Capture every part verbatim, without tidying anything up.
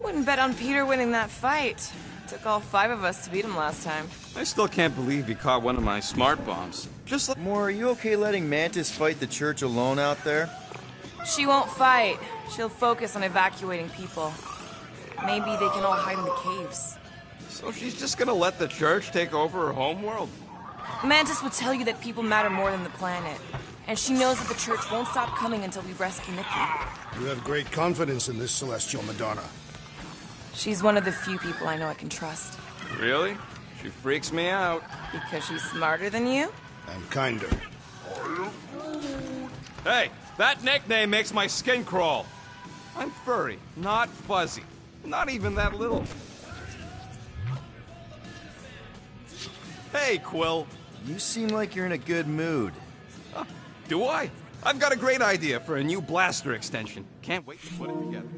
Wouldn't bet on Peter winning that fight. Took all five of us to beat him last time. I still can't believe he caught one of my smart bombs. Just like... Moore, are you okay letting Mantis fight the church alone out there? She won't fight. She'll focus on evacuating people. Maybe they can all hide in the caves. So she's just gonna let the church take over her homeworld? Mantis would tell you that people matter more than the planet. And she knows that the church won't stop coming until we rescue Nikki. You have great confidence in this Celestial Madonna. She's one of the few people I know I can trust. Really? She freaks me out. Because she's smarter than you? And kinder. Hey, that nickname makes my skin crawl. I'm furry, not fuzzy. Not even that little. Hey, Quill. You seem like you're in a good mood. Huh, do I? I've got a great idea for a new blaster extension. Can't wait to put it together.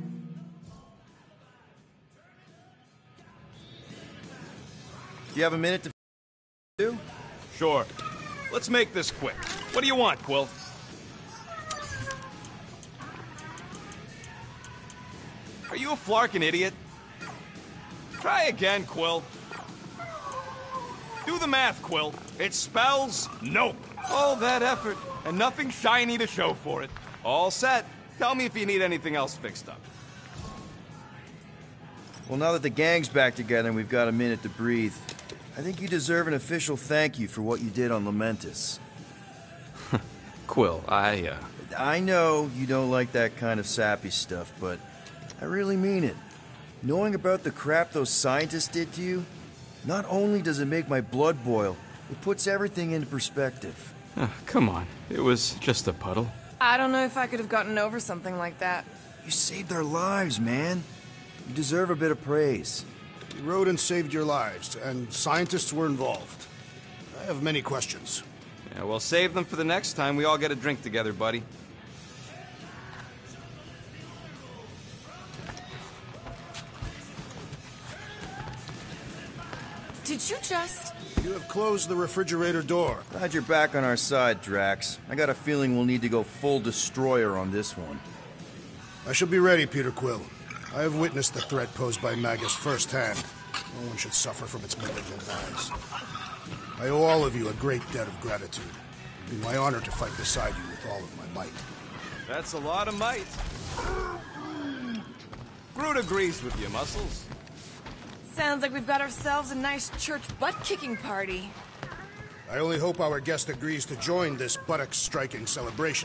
Do you have a minute to do? Sure. Let's make this quick. What do you want, Quill? Are you a flarkin' idiot? Try again, Quill. Do the math, Quill. It spells nope. All that effort, and nothing shiny to show for it. All set. Tell me if you need anything else fixed up. Well, now that the gang's back together and we've got a minute to breathe, I think you deserve an official thank you for what you did on Lamentis. Quill, I, uh... I know you don't like that kind of sappy stuff, but I really mean it. Knowing about the crap those scientists did to you, not only does it make my blood boil, it puts everything into perspective. Oh, come on. It was just a puddle. I don't know if I could have gotten over something like that. You saved our lives, man. You deserve a bit of praise. You rode and saved your lives, and scientists were involved. I have many questions. Yeah, well, save them for the next time we all get a drink together, buddy. Did you just... You have closed the refrigerator door. Glad you're back on our side, Drax. I got a feeling we'll need to go full destroyer on this one. I shall be ready, Peter Quill. I have witnessed the threat posed by Magus firsthand. No one should suffer from its malignant eyes. I owe all of you a great debt of gratitude. It would be my honor to fight beside you with all of my might. That's a lot of might. Groot agrees with you, Muscles. Sounds like we've got ourselves a nice church butt-kicking party. I only hope our guest agrees to join this buttock-striking celebration.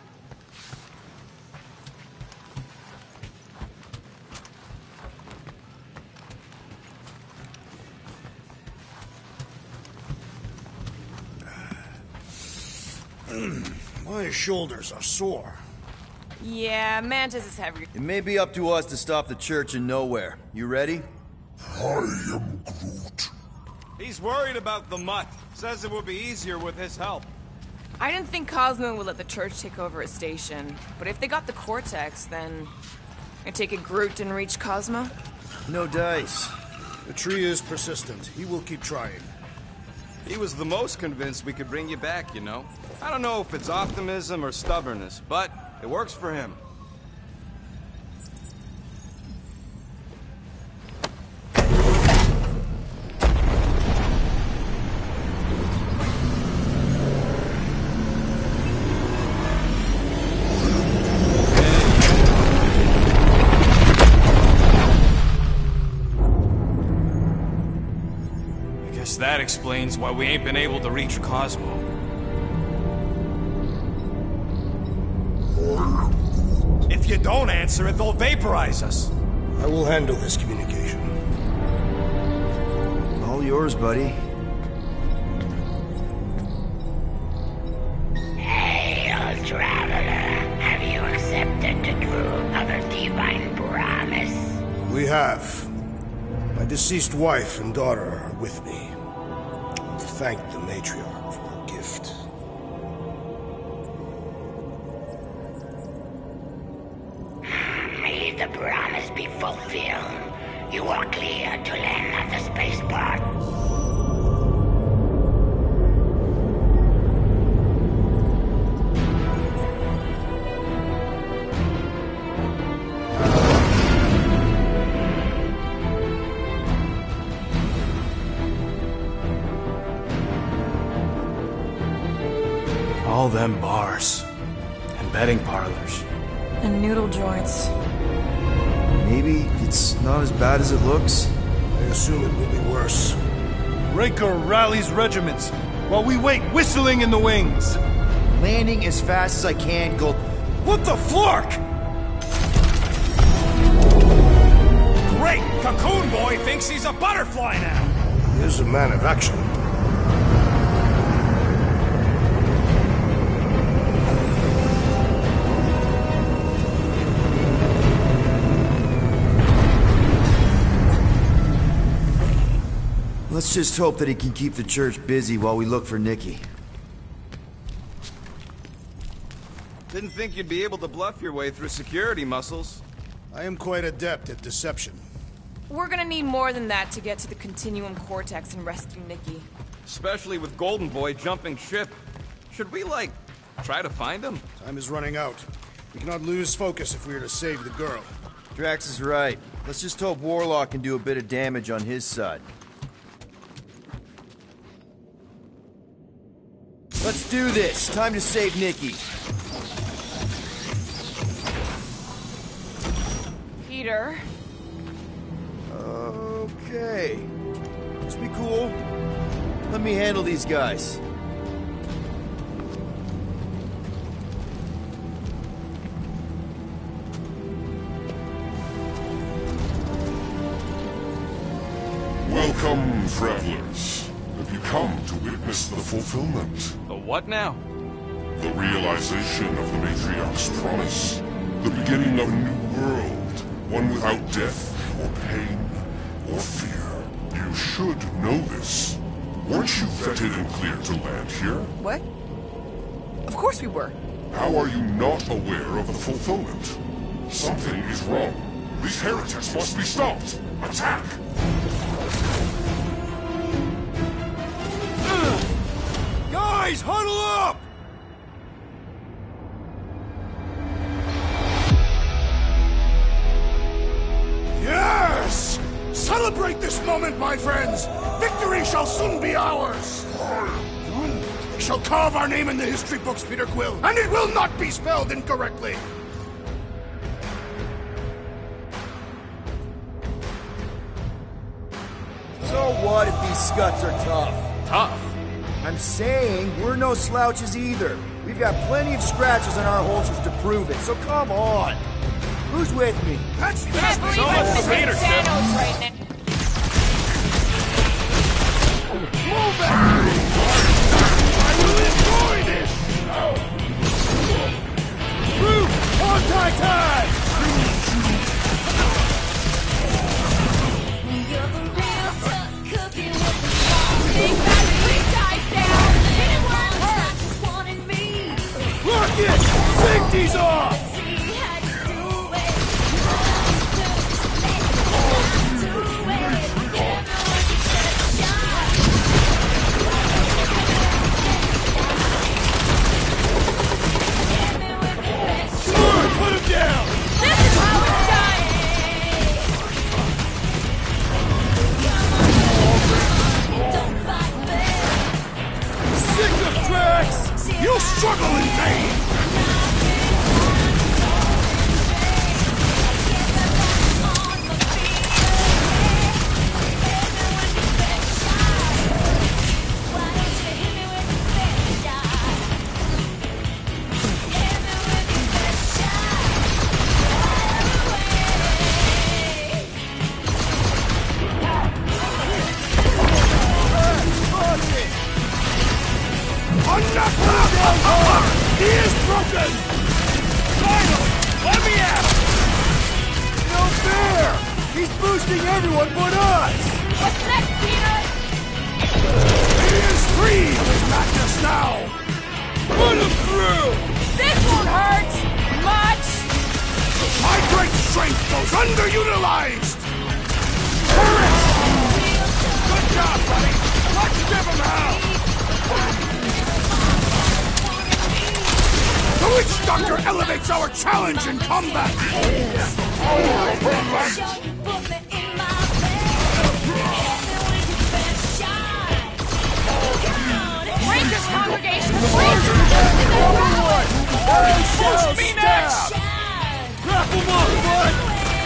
My shoulders are sore. Yeah, Mantis is heavy. It may be up to us to stop the church in nowhere. You ready? I am Groot. He's worried about the mutt. Says it will be easier with his help. I didn't think Cosmo would let the church take over a station. But if they got the Cortex, then... I take it Groot didn't reach Cosmo? No dice. The tree is persistent. He will keep trying. He was the most convinced we could bring you back, you know. I don't know if it's optimism or stubbornness, but it works for him. That explains why we ain't been able to reach Cosmo. If you don't answer it, they'll vaporize us. I will handle this communication. All yours, buddy. Hail, traveler. Have you accepted the truth of a divine promise? We have. My deceased wife and daughter are with me. Thank the matriarch for her gift. May the promise be fulfilled. You are clear to land at the spaceport. them bars. And betting parlors. And noodle joints. Maybe it's not as bad as it looks. I assume it will be worse. Raker rallies regiments, while we wait whistling in the wings. Landing as fast as I can, Gold. What the flark? Great! Cocoon Boy thinks he's a butterfly now! He is a man of action. Let's just hope that he can keep the church busy while we look for Nikki. Didn't think you'd be able to bluff your way through security, Muscles. I am quite adept at deception. We're gonna need more than that to get to the Continuum Cortex and rescue Nikki. Especially with Golden Boy jumping ship. Should we, like, try to find him? Time is running out. We cannot lose focus if we are to save the girl. Drax is right. Let's just hope Warlock can do a bit of damage on his side. Let's do this. Time to save Nikki. Peter? Okay. Just be cool. Let me handle these guys. Welcome, travelers. Have you come to witness the fulfillment? The what now? The realization of the Matriarch's promise. The beginning of a new world. One without death, or pain, or fear. You should know this. Weren't you vetted and cleared to land here? What? Of course we were. How are you not aware of the fulfillment? Something is wrong. These heretics must be stopped. Attack! Guys, huddle up! Yes! Celebrate this moment, my friends! Victory shall soon be ours! We shall carve our name in the history books, Peter Quill, and it will not be spelled incorrectly! So what if these scuts are tough? Tough. I'm saying we're no slouches either. We've got plenty of scratches on our holsters to prove it, so come on. Who's with me? That's Can't believe So I'm much for missing leadership. Thanos right now. Move it! I will enjoy this! Root! On Titan! Big bad tree dies down. Hit it where it hurts. Lock it! Safety's off! Put him down! This is how it's done. Sick of Drax! You'll struggle in vain! He is broken! Finally! Let me at him! No fair! He's boosting everyone but us! What's next, Peter? He is free of his madness now! Put him through! This won't hurt much. My great strength goes underutilized! Courage! Good job, buddy! Let's give him hell! The Witch Doctor elevates our challenge in combat! Rangers come congregation of priests resisted their power! Push me next! Wrap him up, bud!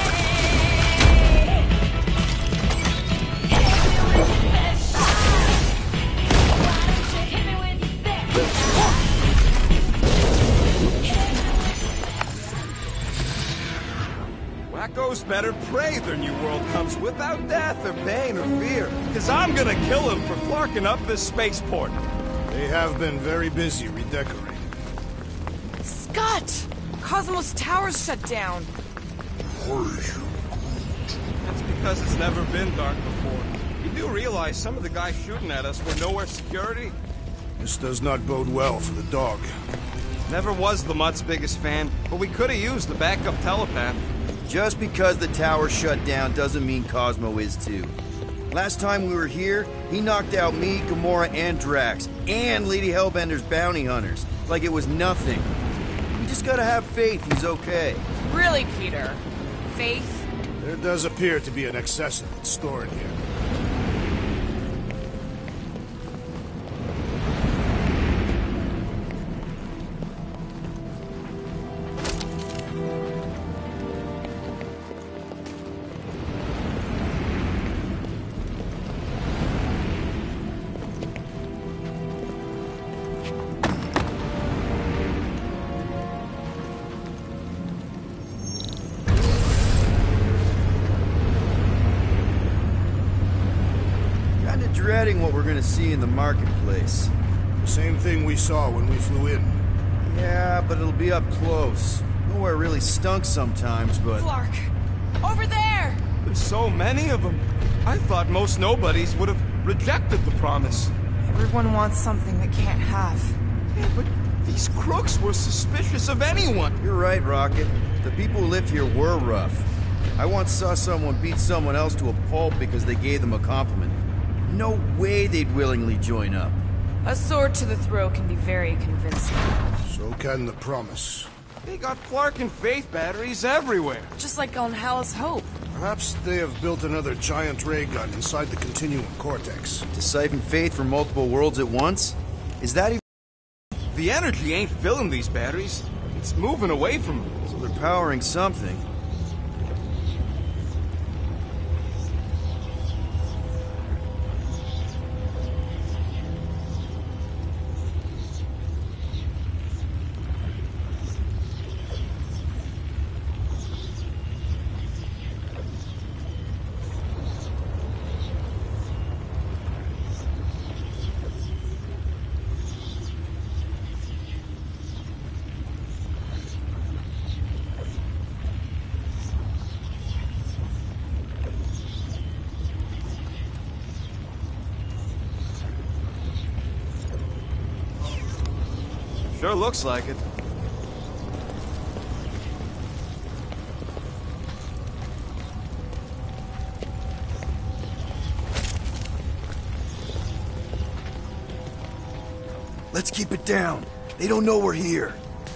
Wacko's better pray their new world comes without death or pain or fear. Cause I'm gonna kill him for flarking up this spaceport. They have been very busy redecorating. Scott! Cosmos Tower's shut down. That's because it's never been dark before. You do realize some of the guys shooting at us were nowhere security? This does not bode well for the dog. Never was the Mutt's biggest fan, but we could have used the backup telepath. Just because the tower shut down doesn't mean Cosmo is too. Last time we were here, he knocked out me, Gamora, and Drax, and Lady Hellbender's bounty hunters, like it was nothing. We just gotta have faith he's okay. Really, Peter? Faith? There does appear to be an excess of it stored here. Dreading what we're gonna see in the marketplace. The same thing we saw when we flew in. Yeah, but it'll be up close. Nowhere really stunk sometimes, but... Clark! Over there! There's so many of them. I thought most nobodies would have rejected the promise. Everyone wants something they can't have. Yeah, but these crooks were suspicious of anyone. You're right, Rocket. The people who lived here were rough. I once saw someone beat someone else to a pulp because they gave them a compliment. No way they'd willingly join up. A sword to the throat can be very convincing. So can the promise. They got Clark and Faith batteries everywhere. Just like on Hal's Hope. Perhaps they have built another giant ray gun inside the Continuum Cortex. To siphon Faith from multiple worlds at once? Is that even... The energy ain't filling these batteries. It's moving away from them. So they're powering something. Sure looks like it. Let's keep it down. They don't know we're here.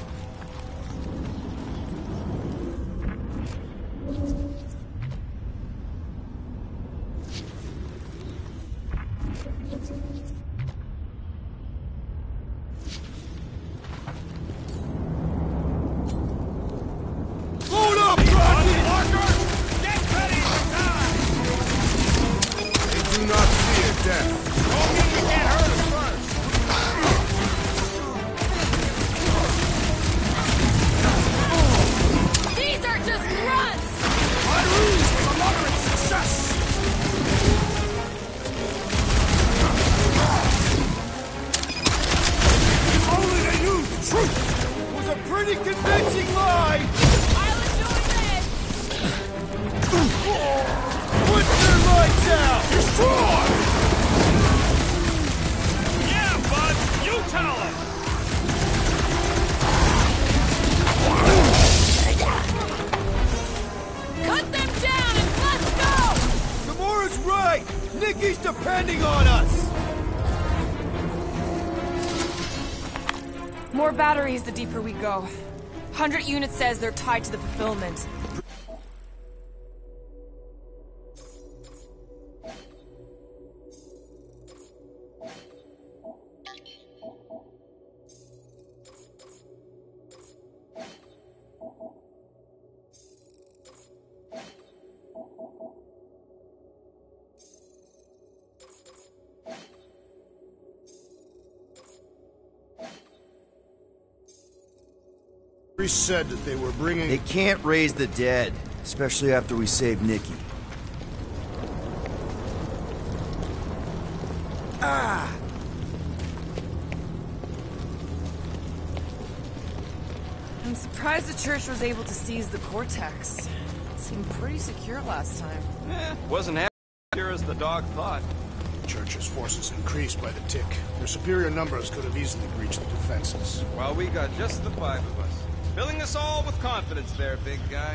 More batteries the deeper we go. one hundred units says they're tied to the fulfillment. Priest said that they were bringing... They can't raise the dead, especially after we save Nikki. Ah! I'm surprised the church was able to seize the Cortex. It seemed pretty secure last time. Eh, wasn't half as secure as the dog thought. The Church's forces increased by the tick. Their superior numbers could have easily breached the defenses. While we got just the five of us. Filling us all with confidence there, big guy.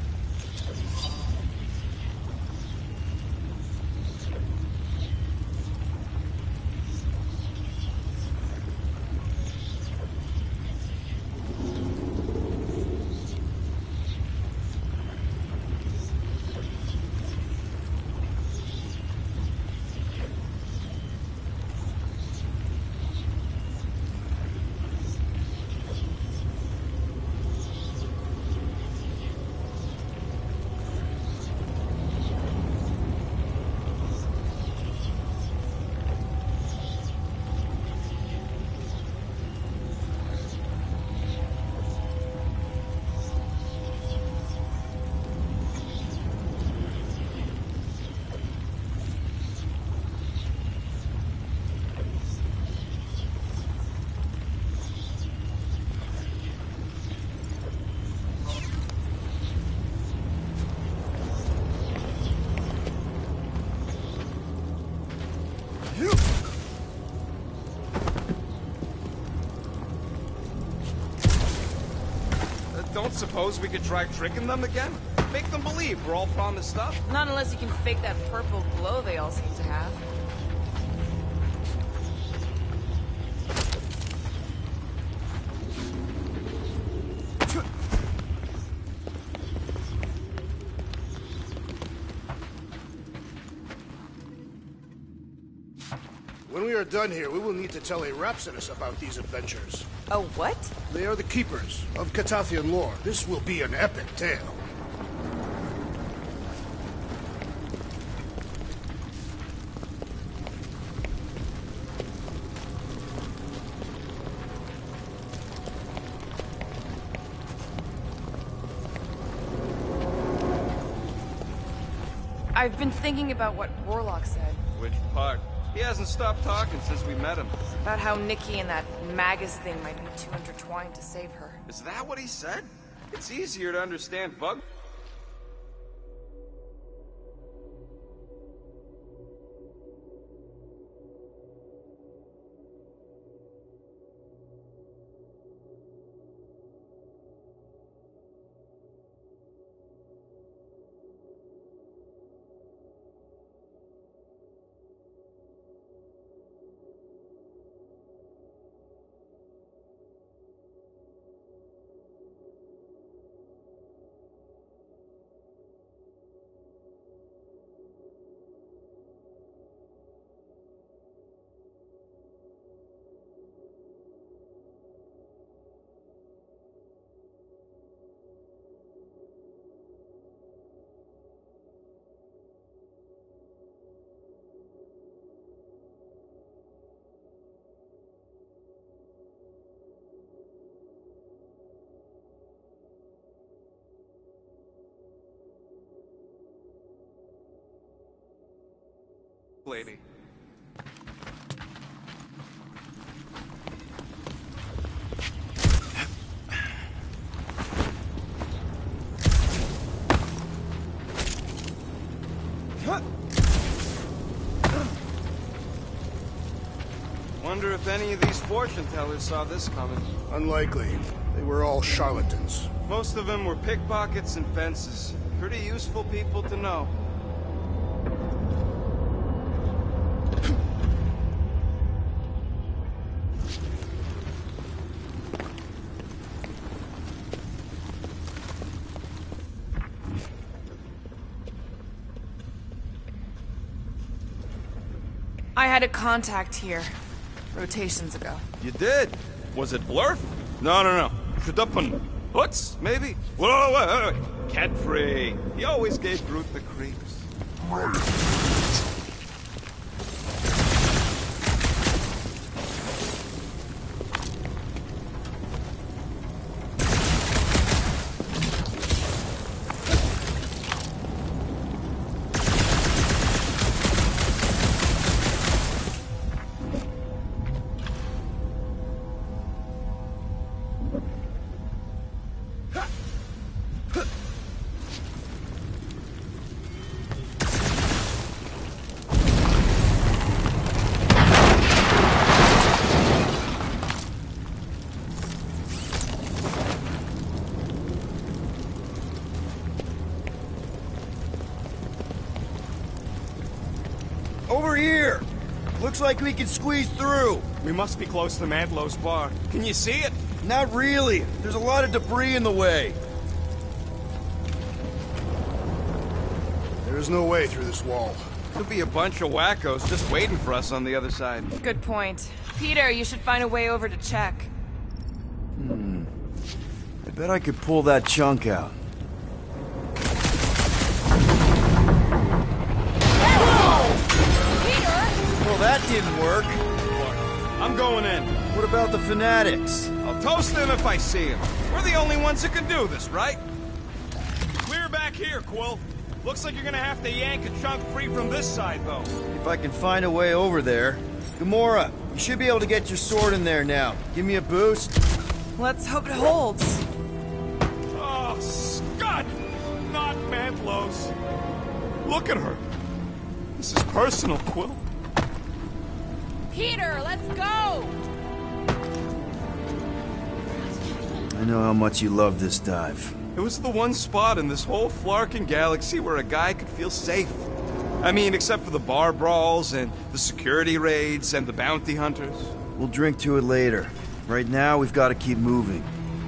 Don't suppose we could try tricking them again? Make them believe we're all promised stuff? Not unless you can fake that purple glow they all seem to have. When we are done here, we will need to tell a Rhapsodus about these adventures. A what? They are the keepers of Catathian lore. This will be an epic tale. I've been thinking about what Warlock said. Which part? He hasn't stopped talking since we met him. About how Nikki and that Magus thing might be too intertwined to save her. Is that what he said? It's easier to understand bug... lady. Wonder if any of these fortune tellers saw this coming. Unlikely. They were all charlatans. Most of them were pickpockets and fences. Pretty useful people to know. I had a contact here, rotations ago. You did? Was it Blurf? No, no, no. Shudupun. Hoots, maybe? Whoa, whoa, whoa, whoa. Cat-free. He always gave Groot the creeps. Over here! Looks like we can squeeze through. We must be close to Mantlo's bar. Can you see it? Not really. There's a lot of debris in the way. There is no way through this wall. Could be a bunch of wackos just waiting for us on the other side. Good point. Peter, you should find a way over to check. Hmm. I bet I could pull that chunk out. Well, that didn't work. I'm going in. What about the fanatics? I'll toast them if I see them. We're the only ones that can do this, right? Clear back here, Quill. Looks like you're gonna have to yank a chunk free from this side, though. If I can find a way over there. Gamora, you should be able to get your sword in there now. Give me a boost. Let's hope it holds. Oh, Scott! Not Mantlo's. Look at her. This is personal, Quill. Peter, let's go! I know how much you love this dive. It was the one spot in this whole Flarkin galaxy where a guy could feel safe. I mean, except for the bar brawls and the security raids and the bounty hunters. We'll drink to it later. Right now, we've got to keep moving.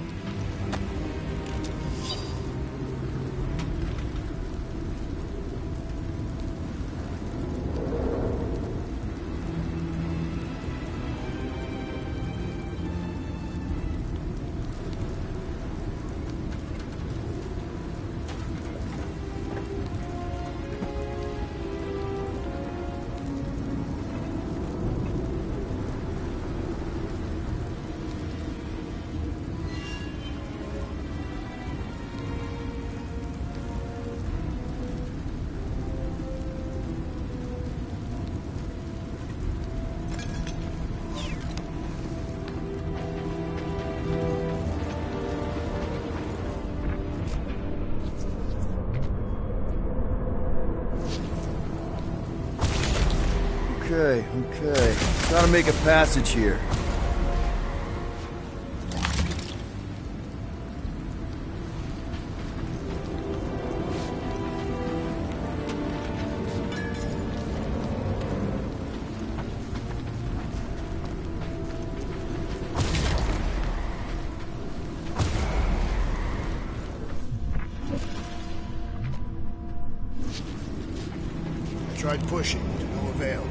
Okay, okay. Gotta make a passage here. I tried pushing, to no avail.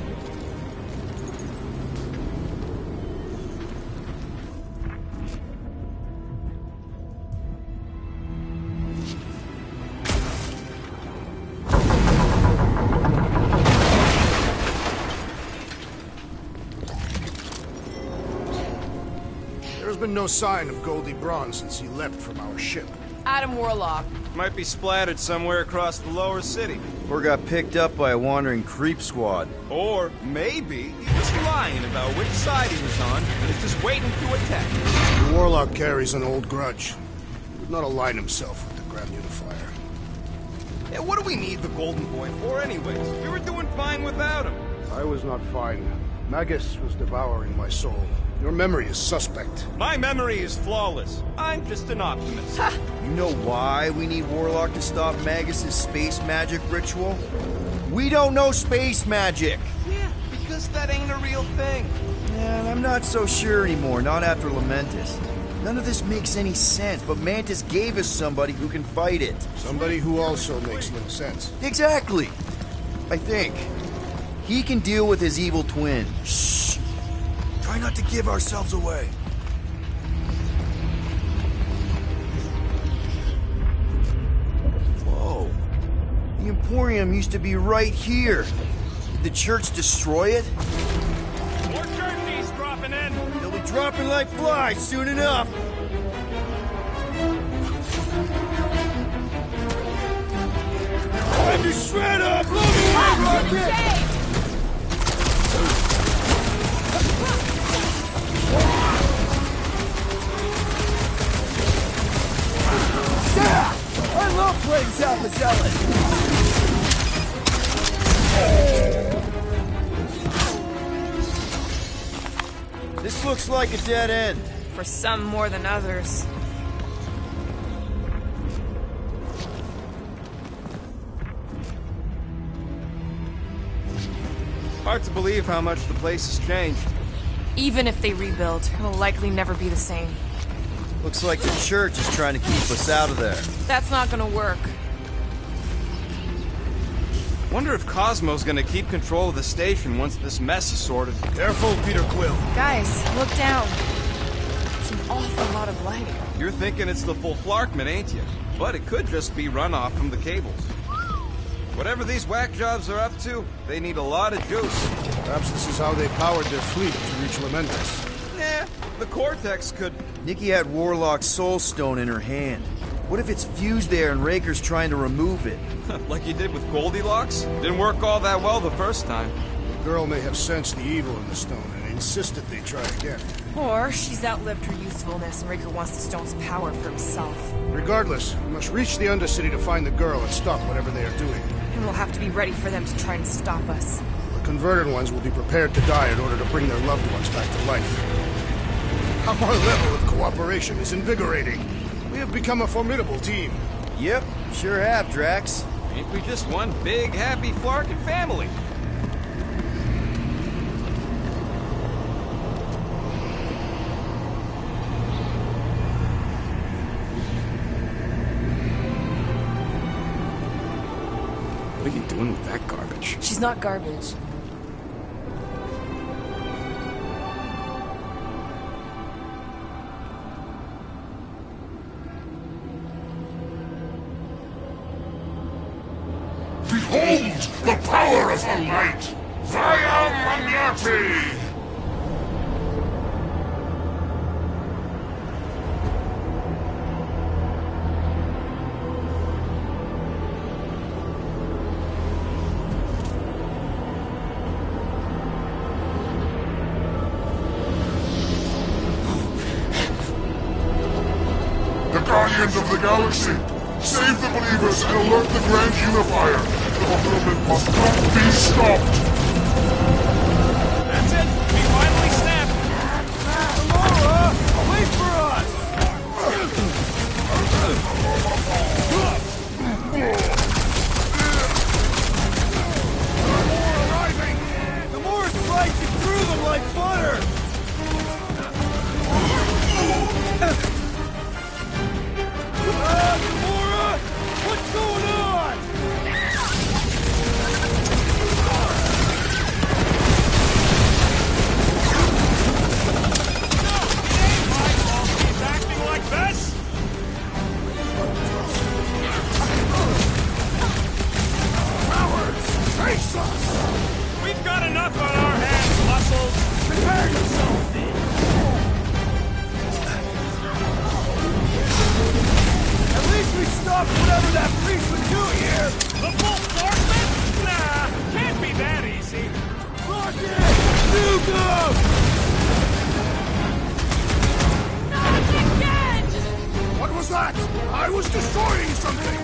There's been no sign of Goldie Braun since he left from our ship. Adam Warlock. Might be splattered somewhere across the lower city. Or got picked up by a wandering creep squad. Or maybe he was lying about which side he was on and is just waiting to attack. The Warlock carries an old grudge. He would not align himself with the Grand Unifier. Yeah, what do we need the Golden Boy for anyways? We were doing fine without him. I was not fine. Magus was devouring my soul. Your memory is suspect. My memory is flawless. I'm just an optimist. You know why we need Warlock to stop Magus' space magic ritual? We don't know space magic! Yeah, because that ain't a real thing. Yeah, I'm not so sure anymore, not after Lamentus. None of this makes any sense, but Mantis gave us somebody who can fight it. Somebody who also makes little sense. Exactly! I think. He can deal with his evil twin. Shh! Try not to give ourselves away. Whoa. The Emporium used to be right here. Did the church destroy it? More churchies dropping in. They'll be dropping like flies soon enough. Time to shred up! Rocket! I love playing Zappazellan! This looks like a dead end. For some more than others. Hard to believe how much the place has changed. Even if they rebuild, it'll likely never be the same. Looks like the church is trying to keep us out of there. That's not gonna work. Wonder if Cosmo's gonna keep control of the station once this mess is sorted. Careful, Peter Quill. Guys, look down. It's an awful lot of light. You're thinking it's the full Flarkman, ain't you? But it could just be runoff from the cables. Whatever these whack jobs are up to, they need a lot of juice. Perhaps this is how they powered their fleet to reach Lamentus. Nah, the Cortex could... Nikki had Warlock's Soul Stone in her hand. What if it's fused there and Raker's trying to remove it? like you did with Goldilocks? Didn't work all that well the first time. The girl may have sensed the evil in the stone and insisted they try again. Or she's outlived her usefulness and Raker wants the stone's power for himself. Regardless, we must reach the Undercity to find the girl and stop whatever they are doing. And we'll have to be ready for them to try and stop us. The converted ones will be prepared to die in order to bring their loved ones back to life. Our level of cooperation is invigorating. We have become a formidable team. Yep, sure have, Drax. Ain't we just one big, happy Flarkin family? What are you doing with that garbage? She's not garbage. Behold the power of the light! Via Magnati! The Guardians of the Galaxy! Save the believers and alert the Grand Unifier! The fulfillment must not be stopped! That's it! We finally snapped! Gamora! Wait for us! Gamora arriving! Gamora's slicing through them like butter! Ah, Gamora! What's going on? We've got enough on our hands, Muscles! Prepare yourself, then! At least we stopped whatever that priest would do here! The full Flarkman? Nah, can't be that easy. Rocket! Nuke! Not again! What was that? I was destroying something!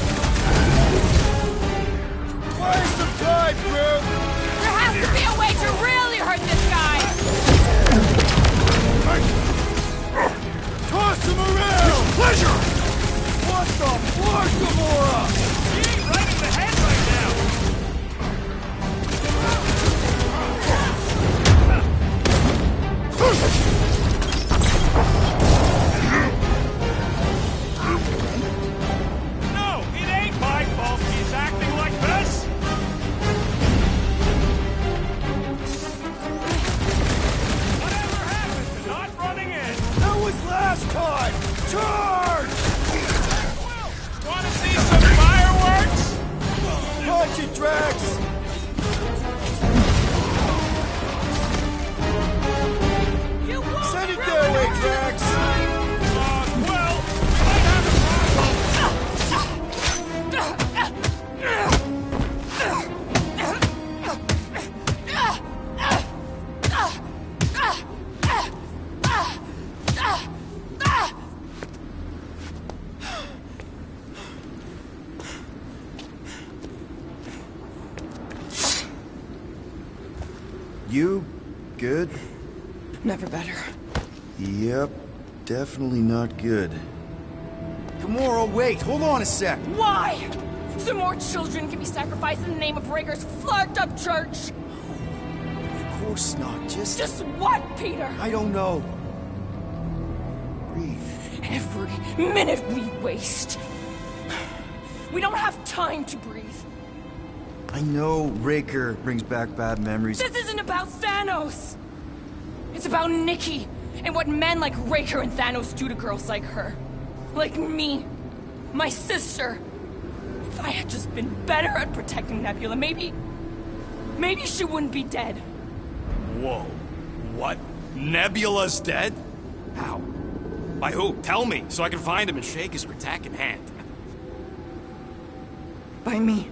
Buy some time, bro! There has to be a way to really hurt this guy! Toss him around! Pleasure! What the fuck, Gamora? He ain't right in the head right now! No, it ain't my fault he's acting like this! Whatever happened to not running in? That was last time! Charge! Wanna see some fireworks? Punch it, Drax! Send it their way, Drax! Uh, well, we might have a problem. You good? Never better. Yep, definitely not good. Gamora, wait, hold on a sec. Why? So more children can be sacrificed in the name of Raker's flarked up church? course not. Just... Just what, Peter? I don't know. Breathe. Every minute we waste. We don't have time to breathe. I know Raker brings back bad memories. This isn't about Thanos. It's about Nikki and what men like Raker and Thanos do to girls like her. Like me. My sister. If I had just been better at protecting Nebula, maybe... Maybe she wouldn't be dead. Whoa. What? Nebula's dead? How? By who? Tell me, so I can find him and shake his attacking hand. By me.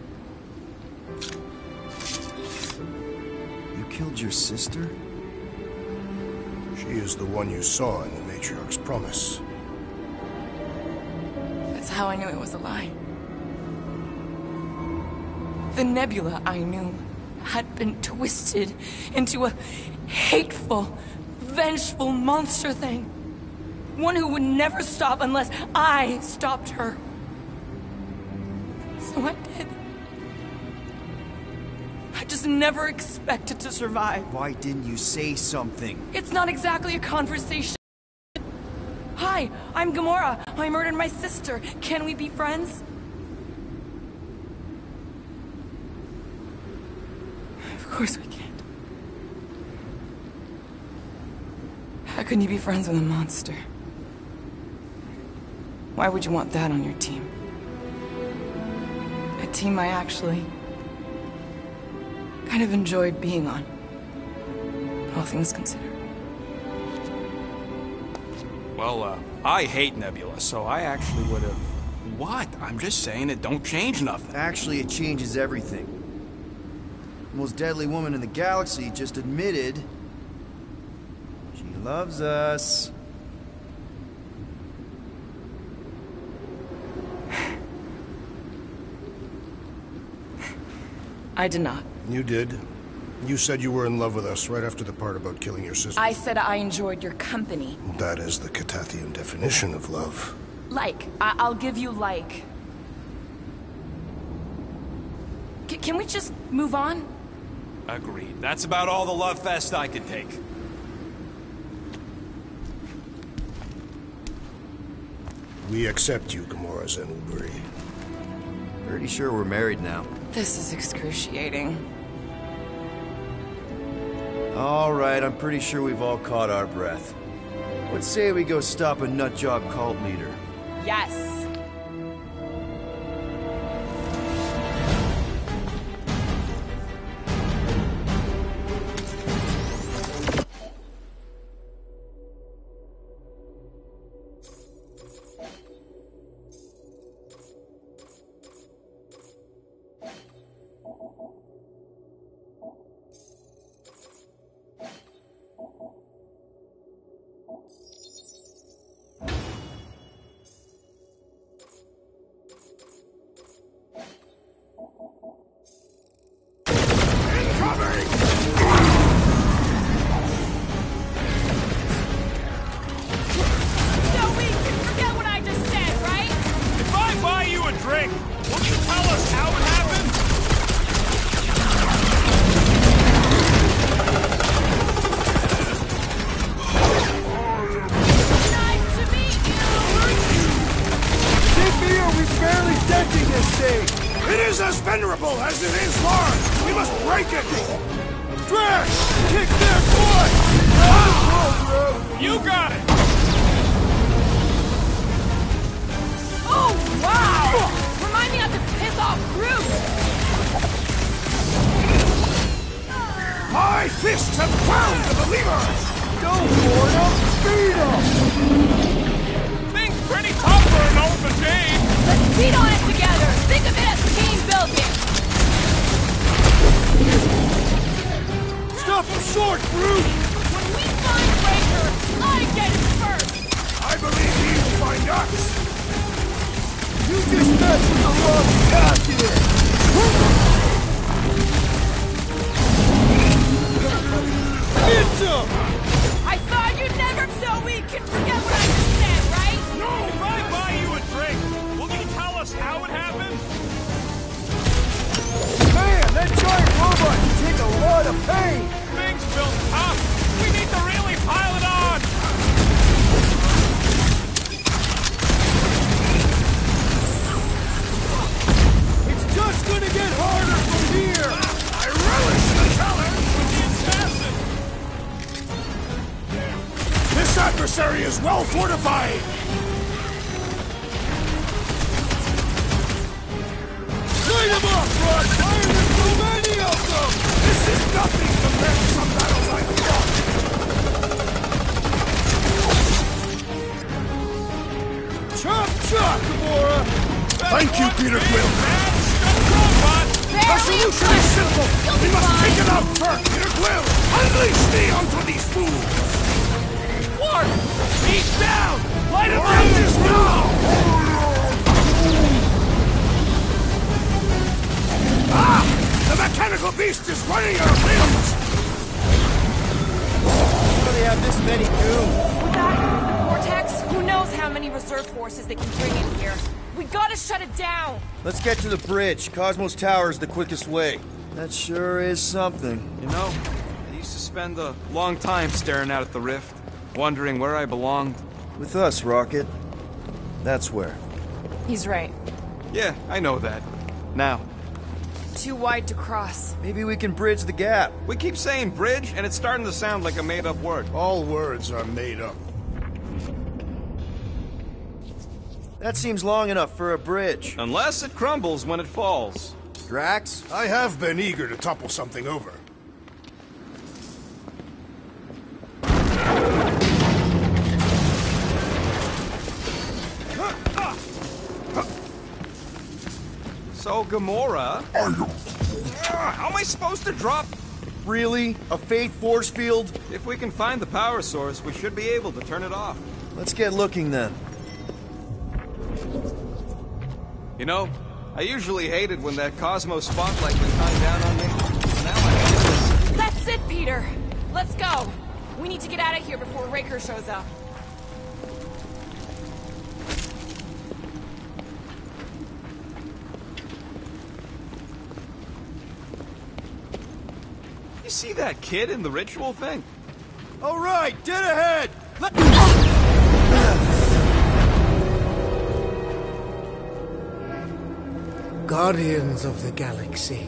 You killed your sister? She is the one you saw in the Matriarch's promise. That's how I knew it was a lie. The Nebula I knew had been twisted into a hateful, vengeful monster thing. One who would never stop unless I stopped her. So I did. I just never expected to survive. Why didn't you say something? It's not exactly a conversation. Hi, I'm Gamora. I murdered my sister. Can we be friends? Of course we can't. How can you be friends with a monster? Why would you want that on your team? A team I actually kind of enjoyed being on, all things considered. Well, uh, I hate Nebula, so I actually would have... What? I'm just saying it don't change nothing. Actually, it changes everything. The most deadly woman in the galaxy just admitted she loves us. I did not. You did. You said you were in love with us right after the part about killing your sister. I said I enjoyed your company. That is the Catathian definition of love. Like. I I'll give you like. C can we just move on? Agreed. That's about all the love fest I can take. We accept you, Gamora Zenoburi. Pretty sure we're married now. This is excruciating. All right, I'm pretty sure we've all caught our breath. Let's say we go stop a nutjob cult leader. Yes. It is as venerable as it is large! We must break it! Drax! Kick their butt! Ah! You got it! Oh, wow! Remind me not to piss off Groot! My fists have found the believer! Don't board him! Feed him! Thing's pretty tough for an old machine! Let's beat on it together! Think of it as team building! Stop the sword, Groot! When we find Raker, I get it first! I believe he will find us! You just messed with the wrong captain! Get him! I thought you'd never so we can forget what I just said, right? No! If I buy you a drink, will you tell us how it happened? Man, that giant robot can take a lot of pain! Chop, chop, Gamora! Thank you, Peter Quill. The solution is simple. We must take it out first. Peter Quill, unleash me onto these fools. Quark! He's down! Light him Right this now! Ah! The mechanical beast is running our limbs! How do they have this many goons? With that vortex, who knows how many reserve forces they can bring in here. We gotta shut it down! Let's get to the bridge. Cosmos Tower is the quickest way. That sure is something. You know, I used to spend a long time staring out at the rift, wondering where I belonged. With us, Rocket. That's where. He's right. Yeah, I know that. Now, Too wide to cross. Maybe we can bridge the gap. we keep saying bridge, and it's starting to sound like a made-up word. All words are made up. That seems long enough for a bridge. Unless it crumbles when it falls. Drax? I have been eager to topple something over. So, Gamora... Ah, how am I supposed to drop... Really? A fate force field? If we can find the power source, we should be able to turn it off. Let's get looking then. You know, I usually hated when that Cosmo spotlight would shine down on me. Now I hate this. That's it, Peter! Let's go! We need to get out of here before Raker shows up. You see that kid in the ritual thing? All right, dead ahead! Let Guardians of the Galaxy.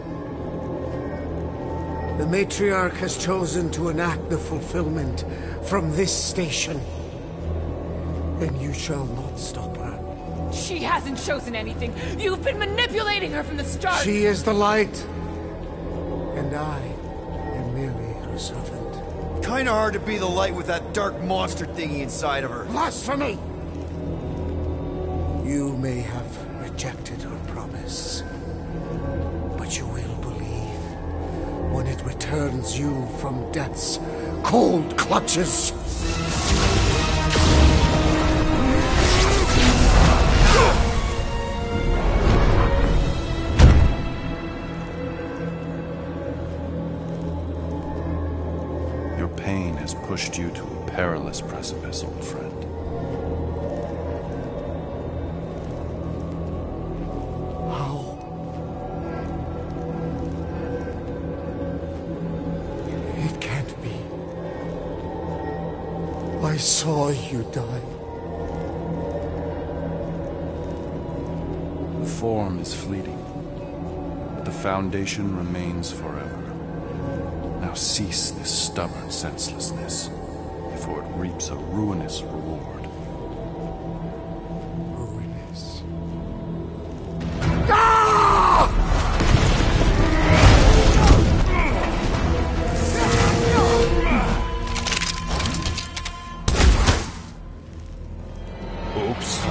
The Matriarch has chosen to enact the fulfillment from this station. And you shall not stop her. She hasn't chosen anything. You've been manipulating her from the start. She is the light. And I am merely her servant. Kinda hard to be the light with that dark monster thingy inside of her. Blasphemy! You may have rejected her promise, but you will believe when it returns you from death's cold clutches. Your pain has pushed you to a perilous precipice, old friend. How? It can't be. I saw you die. The form is fleeting, but the foundation remains forever. Now cease this stubborn senselessness, before it reaps a ruinous reward. Ruinous. Oops.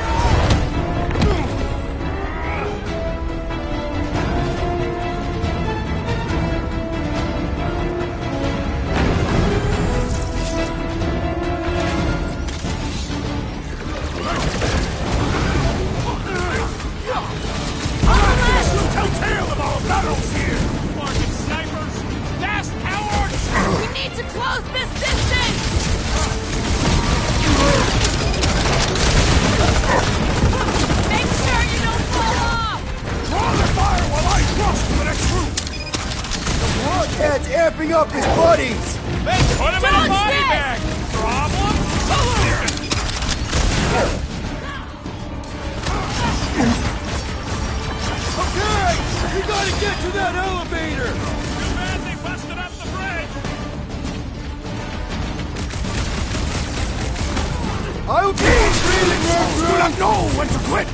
We need to close this distance! Make sure you don't fall off! Draw the fire while I cross to the next room! Broadcat's amping up his buddies! Let's put him in a Dodge body this! bag! Problem solved! Okay! We gotta get to that elevator! Too bad they busted up the bridge! I'll be breathing Do not know when to quit!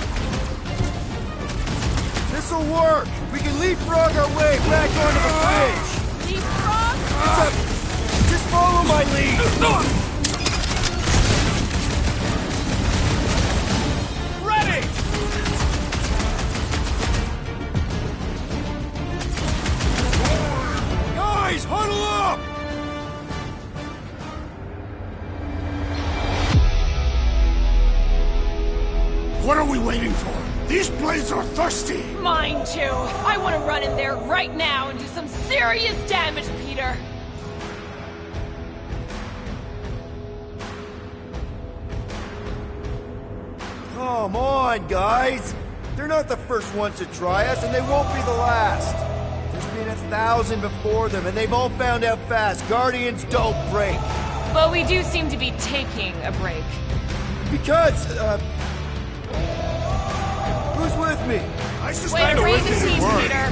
This'll work! We can leapfrog our way back onto the bridge! Leapfrog? It's a... Just follow my lead! What are we waiting for? These blades are thirsty! Mine too. I want to run in there right now and do some serious damage, Peter. Come on, guys! They're not the first ones to try us, and they won't be the last. There's been a thousand before them, and they've all found out fast. Guardians don't break. But we do seem to be taking a break. Because, uh... who's with me? I Way suspect to a raise the wicked team, word. Peter.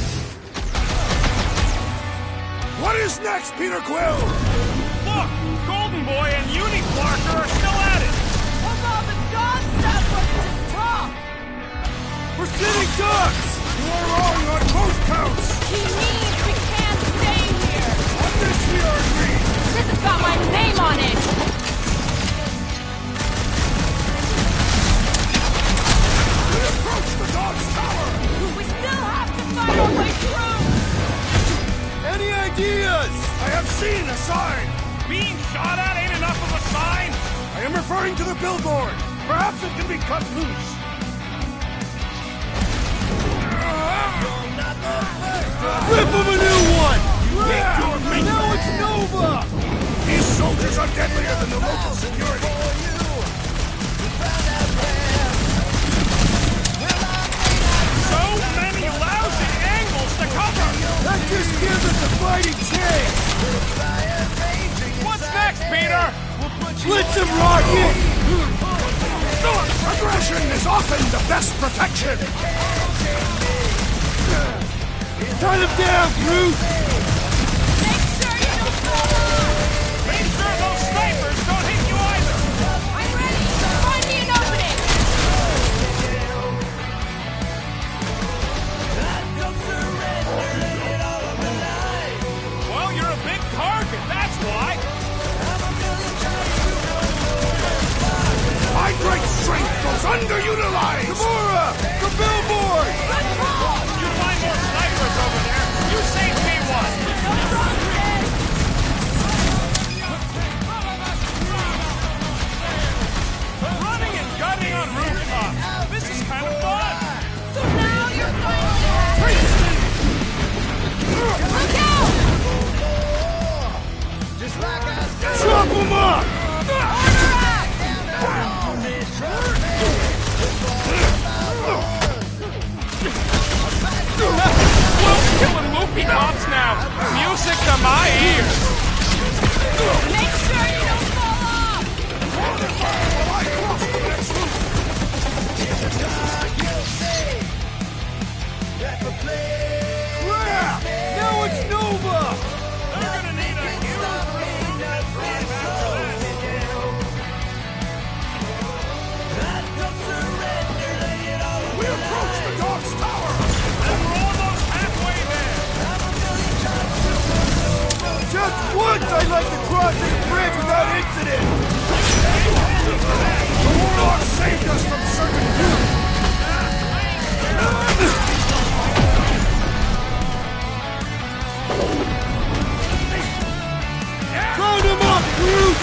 What is next, Peter Quill? Look! Golden Boy and Uni-Flarker are still at it! Of all the gods, stop letting us talk! We're sitting ducks! You are wrong on both counts! He means we can't stay here! On this we are agreed! This has got my name on it! We approach the dog's tower! We still have to fight our way through! Any ideas? I have seen a sign! Being shot at ain't enough of a sign! I am referring to the billboard! Perhaps it can be cut loose! Rip him a new one! Get your mate! Now it's Nova! These soldiers are deadlier than the local security! So many lousy angles to cover! That just gives us a fighting chance! What's next, Peter? Blitz him, Rocket! Aggression is often the best protection! Cut him down, Groot! Make sure you don't fall off! Make sure those snipers don't hit you either! I'm ready! Find me an opening! Well, you're a big target, that's why! My great strength goes underutilized! Gamora! The billboard! Good call! You find more snipers over there, you save me one! No promises! Running and gunning on rooftops! This is kind of fun! So now you're finally happy! Look out! Chop him up! Order up! Well, killing loopy cops now! Music to my ears! Make sure you don't fall off! Crap! Now it's Nova! They're gonna need a huge recruitment drive after that! We approach the dog's tower! And we're almost halfway there! Just once I'd like to cross this bridge without incident! The Warlock saved us from certain doom! Round him up, Groot!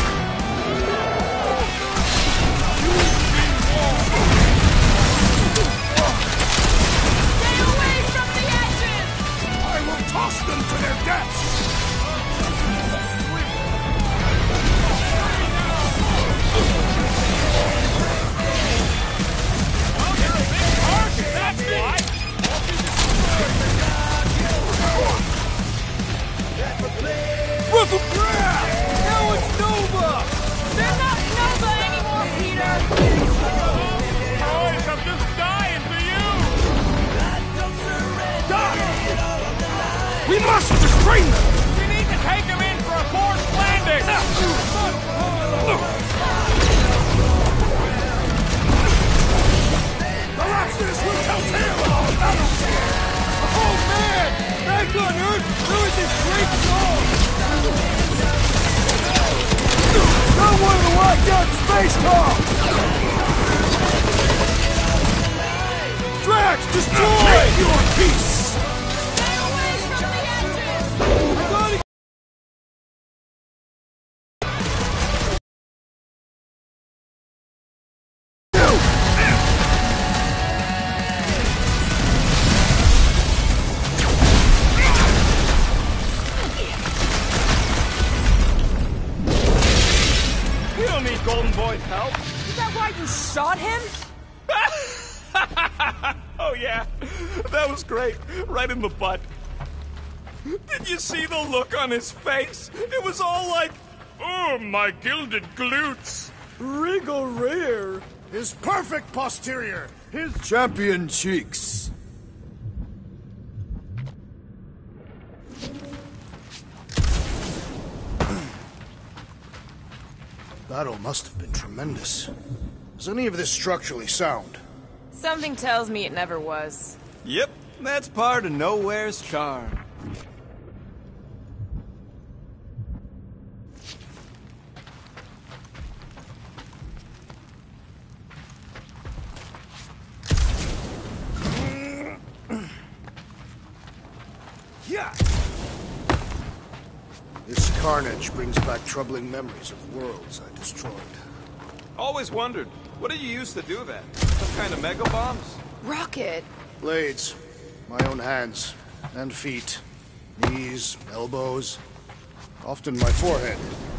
Stay away from the edges! I will toss them to their deaths! Well, you're a big target, that's why! Roof him! Now it's Nova! They're not Nova anymore, Peter! Boys, I'm just dying for you! We must restrain them! We need to take him in for a forced landing! Perhaps this will tell tale of our battles! Oh man! Back on Earth, there was this great song! Not one of the locked out space cops! Drax, destroy! Make your peace! Stay away from the edges! I gotta that why you shot him? Oh yeah, that was great. Right in the butt. Did you see the look on his face? It was all like, oh, my gilded glutes. Regal rear. His perfect posterior. His champion cheeks. Battle must have been tremendous. Is any of this structurally sound? Something tells me it never was. Yep, that's part of Nowhere's charm. Yeah. This carnage brings back troubling memories of worlds I destroyed. Always wondered, what did you use to do that? Some kind of mega bombs? Rocket. Blades. My own hands. And feet. Knees, elbows. Often my forehead.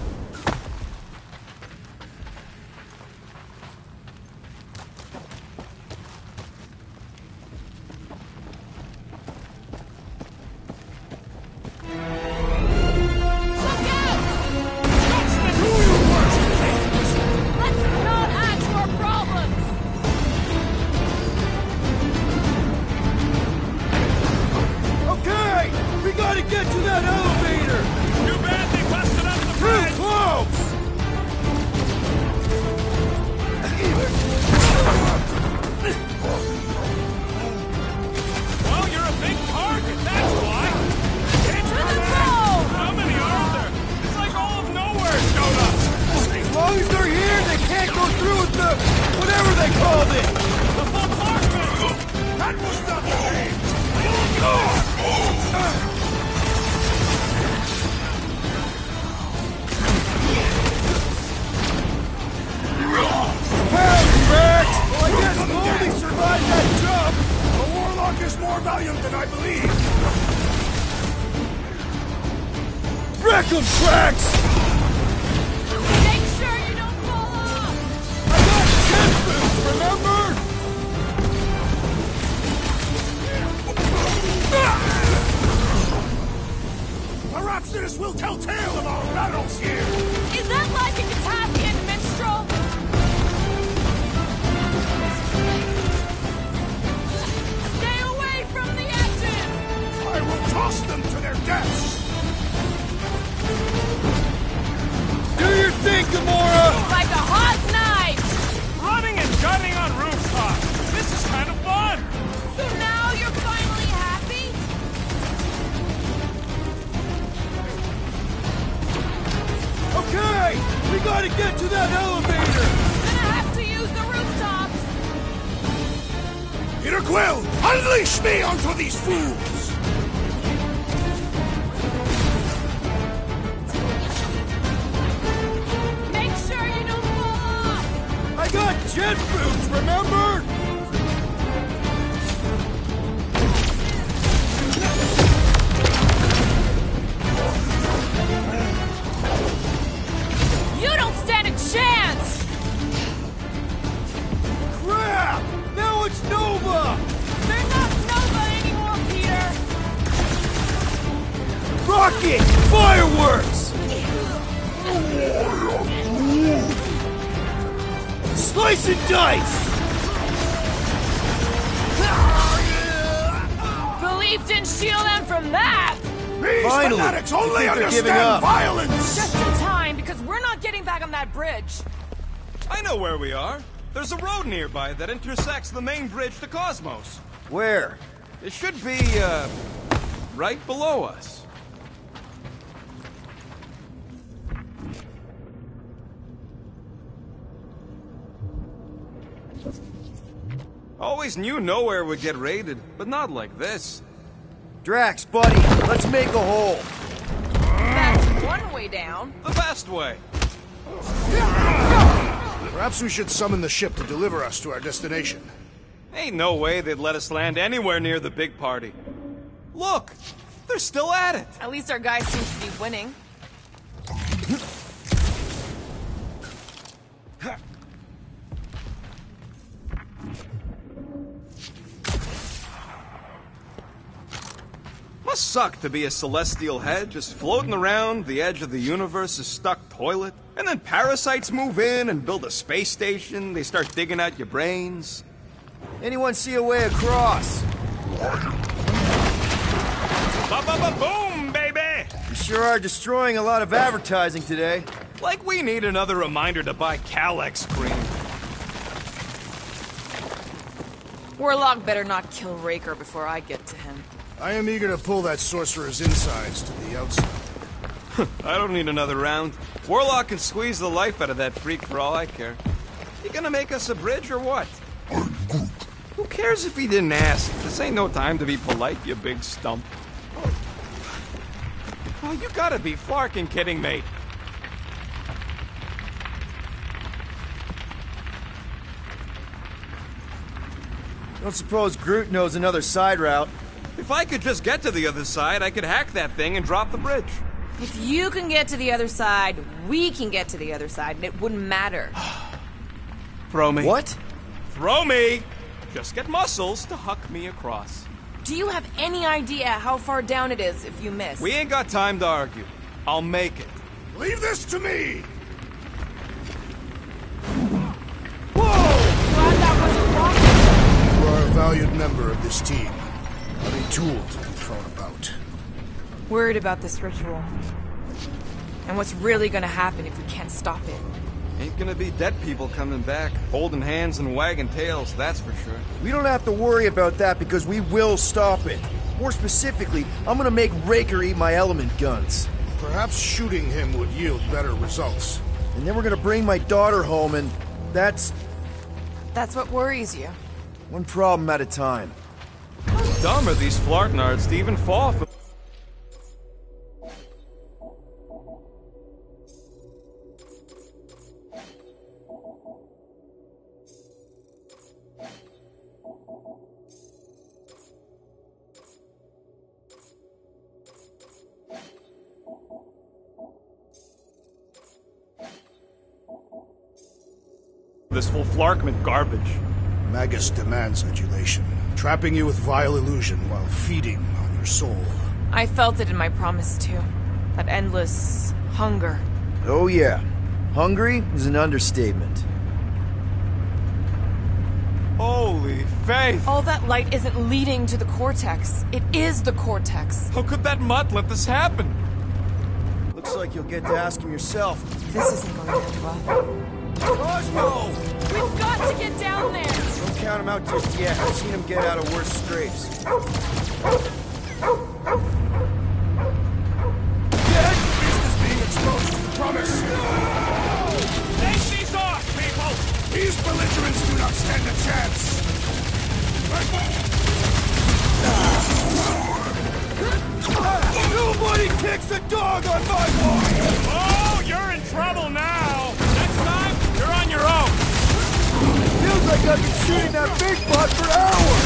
That intersects the main bridge to Cosmos. Where? It should be, uh, right below us. Always knew Nowhere would get raided, but not like this. Drax, buddy, let's make a hole. That's one way down. The best way. Perhaps we should summon the ship to deliver us to our destination. Ain't no way they'd let us land anywhere near the big party. Look! They're still at it! At least our guy seems to be winning. Must suck to be a celestial head, just floating around the edge of the universe's stuck toilet. And then parasites move in and build a space station. They start digging out your brains. Anyone see a way across? Ba-ba-ba-boom, baby! You sure are destroying a lot of advertising today. Like we need another reminder to buy Calex cream. Warlock better not kill Raker before I get to him. I am eager to pull that sorcerer's insides to the outside. I don't need another round. Warlock can squeeze the life out of that freak for all I care. You gonna make us a bridge or what? Who cares if he didn't ask? This ain't no time to be polite, you big stump. Oh, you gotta be flarking kidding me. Don't suppose Groot knows another side route. If I could just get to the other side, I could hack that thing and drop the bridge. If you can get to the other side, we can get to the other side, and it wouldn't matter. Throw me. What? Throw me! Just get muscles to huck me across. Do you have any idea how far down it is if you miss? We ain't got time to argue. I'll make it. Leave this to me! Glad that wasn't wrong. You are a valued member of this team. Not a tool to be thrown about. Worried about this ritual. And what's really gonna happen if we can't stop it. Ain't gonna be dead people coming back, holding hands and wagging tails, that's for sure. We don't have to worry about that because we will stop it. More specifically, I'm gonna make Raker eat my element guns. Perhaps shooting him would yield better results. And then we're gonna bring my daughter home and that's... That's what worries you. One problem at a time. How dumb are these flartnards to even fall for... this full Flarkman garbage. Magus demands adulation, trapping you with vile illusion while feeding on your soul. I felt it in my promise too. That endless hunger. Oh yeah. Hungry is an understatement. Holy faith! All that light isn't leading to the Cortex. It is the Cortex. How could that mutt let this happen? Looks like you'll get to ask him yourself. This isn't going to end well. Cosmo! We've got to get down there! Don't count him out just yet. I've seen him get out of worse scrapes. Dead! Business being exposed! Promise! Take these off, people! These belligerents do not stand a chance! Nobody kicks a dog on my watch! Oh, you're in trouble now! Next time, you're on your own! Feels like I've been shooting that big butt for hours!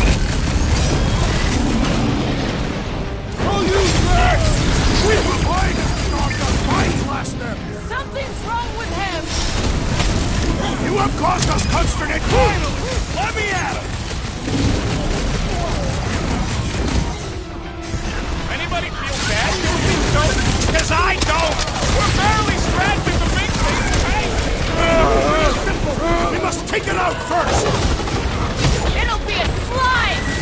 I'll use that! We were behind us to knock our minds last them! Something's wrong with him! You have caused us consternation! Finally! Let me at him! Anybody feel bad doing these jokes? Because I don't! We're barely scratching the big thing's face! We must take it out first! It'll be a slice!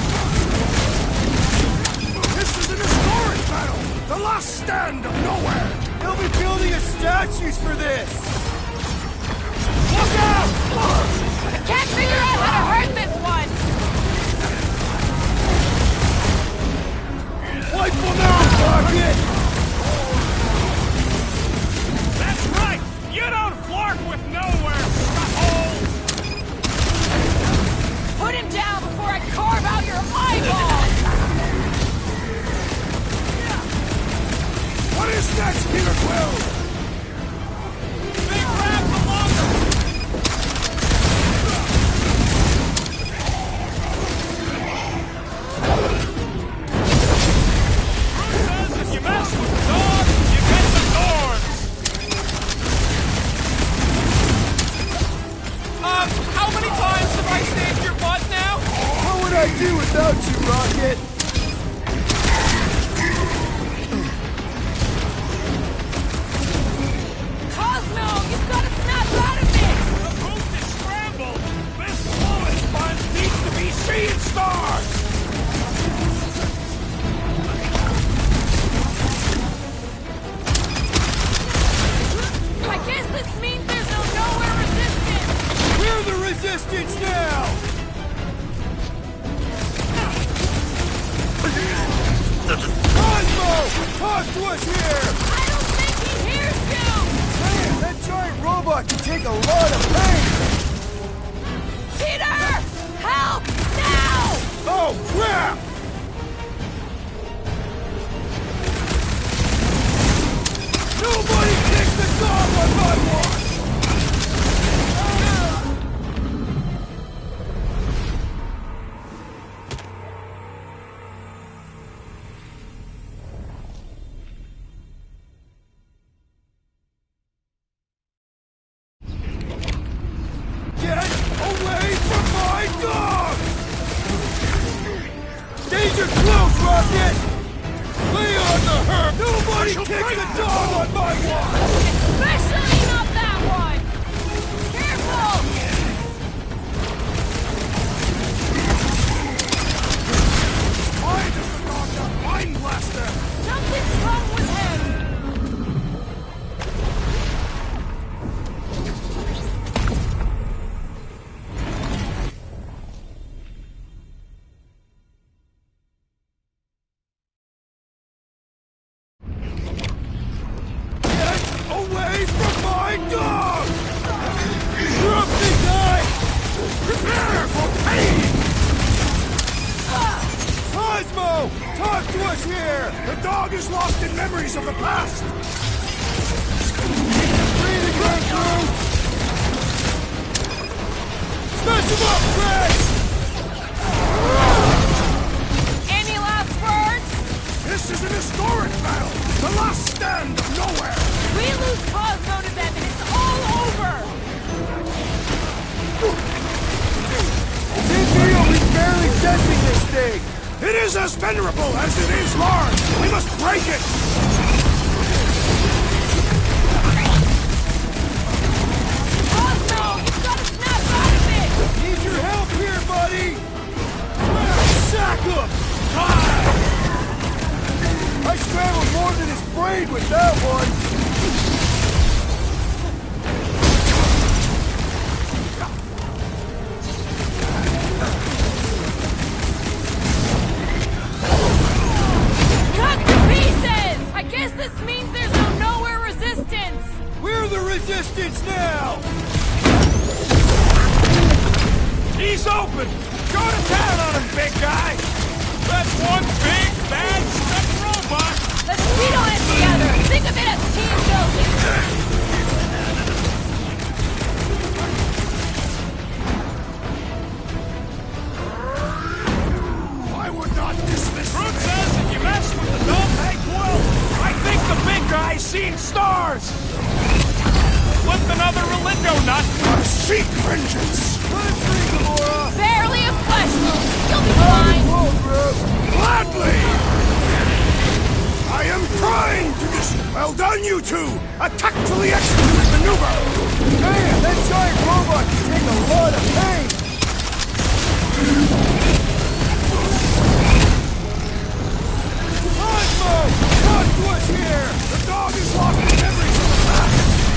This is an historic battle! The last stand of nowhere! They'll be building us statues for this! Look out! I can't figure out how to hurt this one! Wipe them out, Rocket! That's right! You don't flark with nowhere, hole! Put him down before I carve out your eyeball! What is next, Peter Quill? Big rap the longer! If you mess with the dog, you get the thorns! Um, how many times have I saved your butt now? What would I do without you, Rocket? Talk to us here! I don't think he hears you! Man, that giant robot can take a lot of pain! Peter! Help! Now! Oh, crap! Nobody takes the dog on my watch! Get away from my dog! Danger close, Rocket! Lay on the herb! Nobody kicks the dog on my watch! Especially not that one! Careful! Why does the dog not mind blaster? Something's wrong with him! Away from my dog! Drop the guy! Prepare for pain! Cosmo! Talk to us here! The dog is lost in memories of the past! Breathing right through! Smash him up, Crash! Any last words? This is an historic battle! The last stand of nowhere! We lose Cosmo to them and it's all over! T P is barely sensing this thing! It is as venerable as it is large! We must break it! Cosmo! You've got to snap out of it! Need your help here, buddy! Sack him! I scrambled more than his brain with that one! Cut to pieces! I guess this means there's no nowhere resistance! We're the resistance now! He's open! Go to town on him, big guy! That's one big, bad, stuck robot! Let's beat on it together! Think of it as team building! I would not dismiss Fruit says if you mess with the dumb Hank Will, I think the big guy's seen stars! Flip another Relindo nut! I seek vengeance! Let us free, Gamora! Barely a flesh wound! You'll be fine! Gladly! I am trying to dis- Well done, you two! A tactfully executed maneuver! Man, that giant robot can take a lot of pain! Cosmo! Talk to us here! The dog is lost in memories of the past!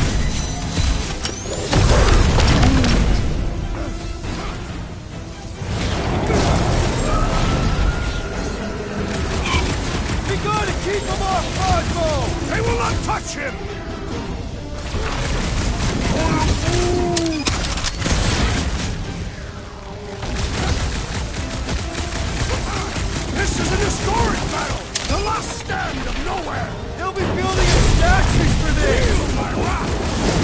We gotta keep him off Cosmo! They will not touch him! This is an historic battle! The last stand of nowhere! They'll be building statues for this! Feel my wrath!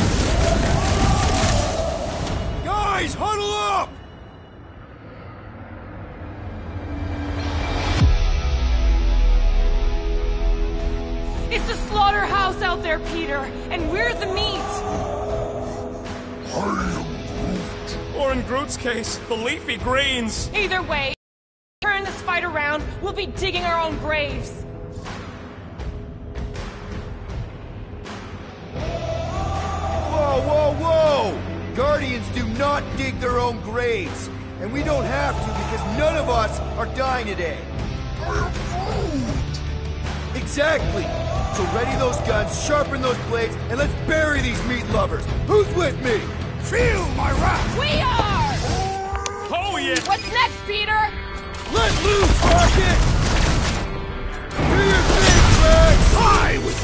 Guys, huddle up! It's the slaughterhouse out there, Peter, and we're the meat! Or in Groot's case, the leafy greens! Either way, turn this fight around, we'll be digging our own graves! Whoa, whoa, whoa! Guardians do not dig their own graves! And we don't have to because none of us are dying today! Exactly! So ready those guns, sharpen those blades, and let's bury these meat lovers! Who's with me? Feel my wrath! We are! Oh yeah! What's next, Peter? Let loose, Rocket! Do your thing, Rex!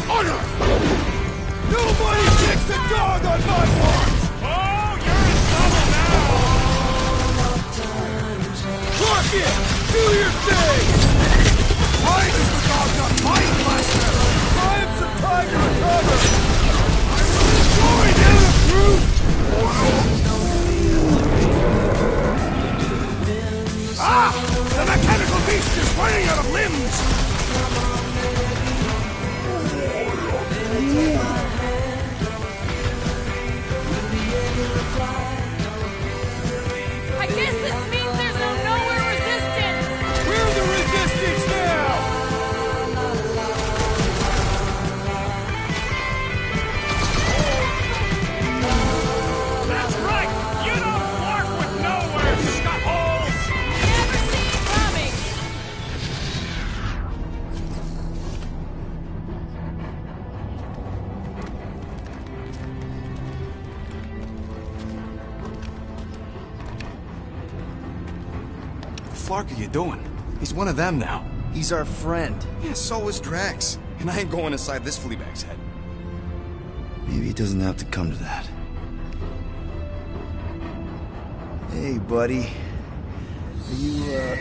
Honor! Nobody kicks a dog on my watch! Oh, you're in trouble now! Lock it! Do your thing! Why does the dog not fight, Master? I have some time to recover! I'm going down a brute! Ah! The mechanical beast is running out of limbs! I guess this means there's no nowhere resistance! We're the resistance now! That's right! You don't flirt with nowhere, scuttholes! Never see it coming! What the fuck are you doing? He's one of them now. He's our friend. Yeah, so is Drax. And I ain't going inside this flea bag's head. Maybe it doesn't have to come to that. Hey, buddy. Are you, uh...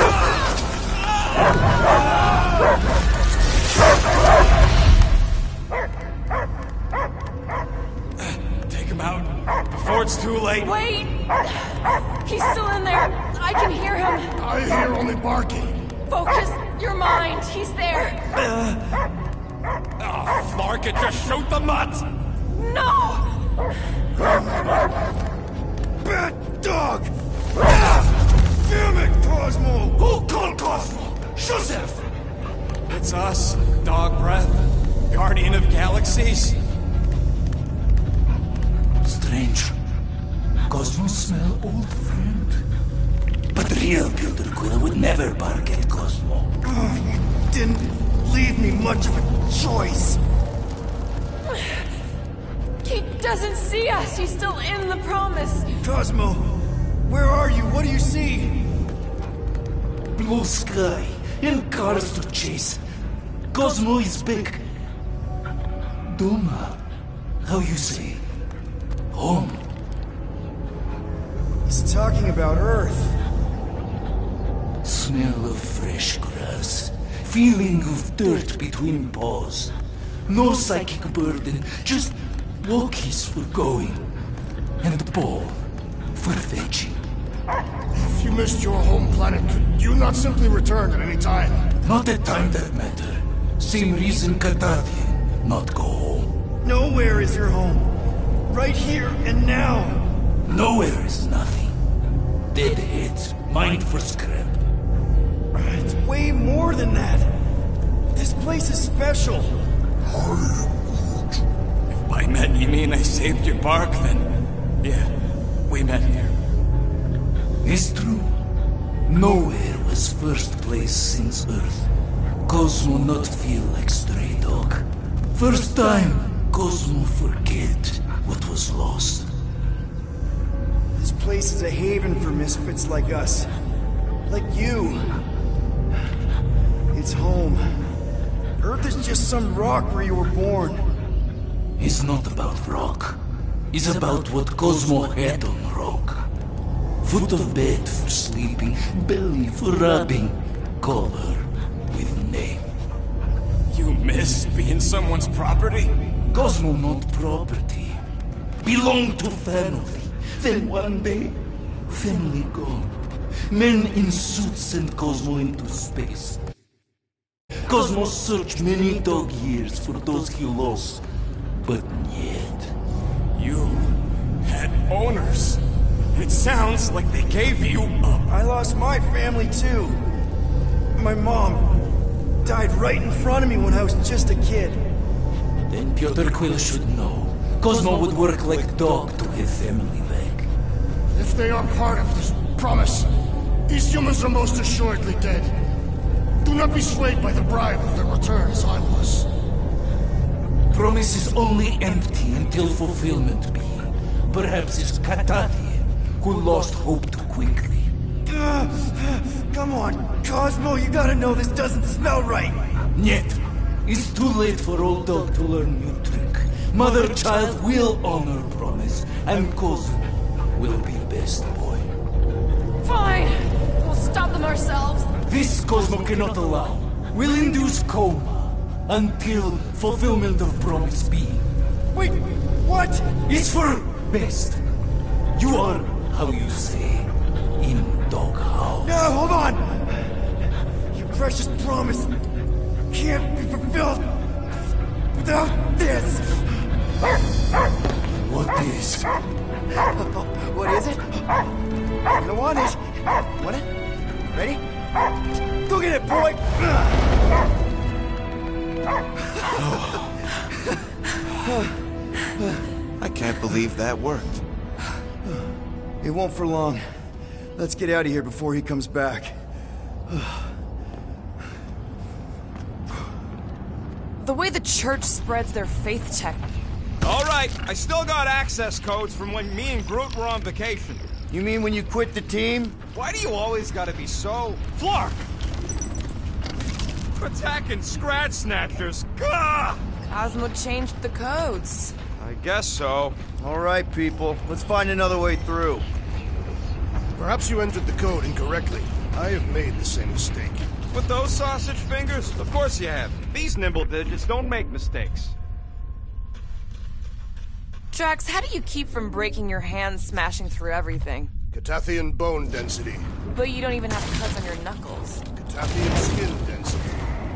Take him out before it's too late. Wait! He's still in there. I can hear him. I hear only barking. Focus your mind. He's there. Oh, Flark, it just shoot the mutt! No! Bad dog! Damn it, Cosmo! Who called Cosmo? Joseph! It's us, Dog Breath, Guardian of Galaxies. Strange. Cosmo smell old friend. But real Peter Quill would never bark at Cosmo. Oh, you didn't leave me much of a choice. He doesn't see us. He's still in the promise. Cosmo, where are you? What do you see? Blue sky and cars to chase. Cosmo is back. Doma. How you say? Home. He's talking about Earth. Smell of fresh grass. Feeling of dirt between paws. No psychic burden, just walkies for going. And the ball for fetching. If you missed your home planet, could you not simply return at any time? Not at time that matter. Same reason Cardassian not go home. Nowhere is your home. Right here and now. Nowhere is nothing. Dead heads, mind for scrap. It's way more than that. This place is special. If by met you mean I saved your bark, then yeah, we met here. It's true. Nowhere was first place since Earth. Cosmo not feel like stray dog. First time, Cosmo forget what was lost. This place is a haven for misfits like us. Like you. It's home. Earth is just some rock where you were born. It's not about rock. It's about what Cosmo had on rock. Foot of bed for sleeping, belly for rubbing. Call her with name. You miss being someone's property? Cosmo not property. Belong to family. Then one day, family gone. Men in suits send Cosmo into space. Cosmo searched many dog years for those he lost, but yet. You had owners. It sounds like they gave you up. I lost my family too. My mom died right in front of me when I was just a kid. Then Piotr Quill should know. Cosmo would work like dog to have family back. If they are part of this promise, these humans are most assuredly dead. Do not be swayed by the bribe of their return as I was. Promise is only empty until fulfillment be. Perhaps it's Cardassian who lost hope too quickly. Uh, come on, Cosmo, you gotta know this doesn't smell right. Niet. It's too late for old dog to learn new trick. Mother child will honor promise, and Cosmo will be best boy. Fine. We'll stop them ourselves. This Cosmo cannot allow. Will induce coma until fulfillment of promise be. Wait, what? It's for best. You are, how you say, in doghouse. No, hold on! Your precious promise can't be fulfilled without this! What is? What is it? You're gonna want it. Want it? Ready? Go get it, boy! I can't believe that worked. It won't for long. Let's get out of here before he comes back. The way the church spreads their faith tech. All right, I still got access codes from when me and Groot were on vacation. You mean when you quit the team? Why do you always gotta be so... Flark! Attacking Scratch Snatchers! Gah! Cosmo changed the codes. I guess so. All right, people. Let's find another way through. Perhaps you entered the code incorrectly. I have made the same mistake. With those sausage fingers? Of course you have. These nimble digits don't make mistakes. Drax, how do you keep from breaking your hands smashing through everything? Catathian bone density. But you don't even have cuts on your knuckles. Catathian skin density.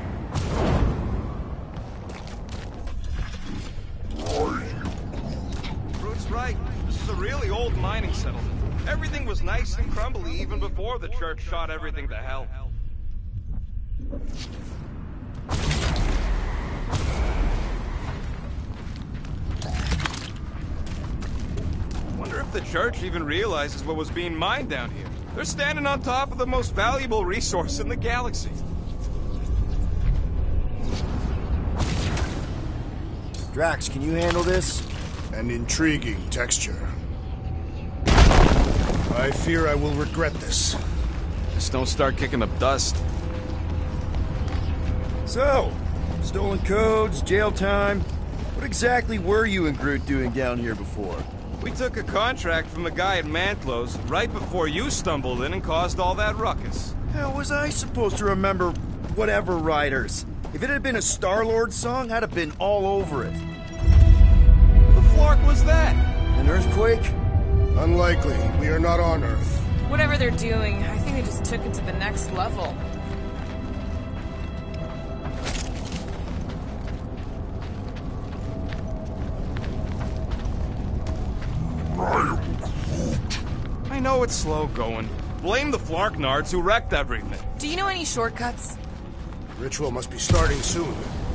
Groot's right. This is a really old mining settlement. Everything was nice and crumbly even before the church shot everything to hell. Wonder if the church even realizes what was being mined down here. They're standing on top of the most valuable resource in the galaxy. Drax, can you handle this? An intriguing texture. I fear I will regret this. Just don't start kicking up dust. So, stolen codes, jail time. What exactly were you and Groot doing down here before? We took a contract from the guy at Mantlo's right before you stumbled in and caused all that ruckus. How was I supposed to remember whatever riders? If it had been a Star-Lord song, I'd have been all over it. The flark was that? An earthquake? Unlikely. We are not on Earth. Whatever they're doing, I think they just took it to the next level. I know it's slow going. Blame the Flarknards who wrecked everything. Do you know any shortcuts? Ritual must be starting soon.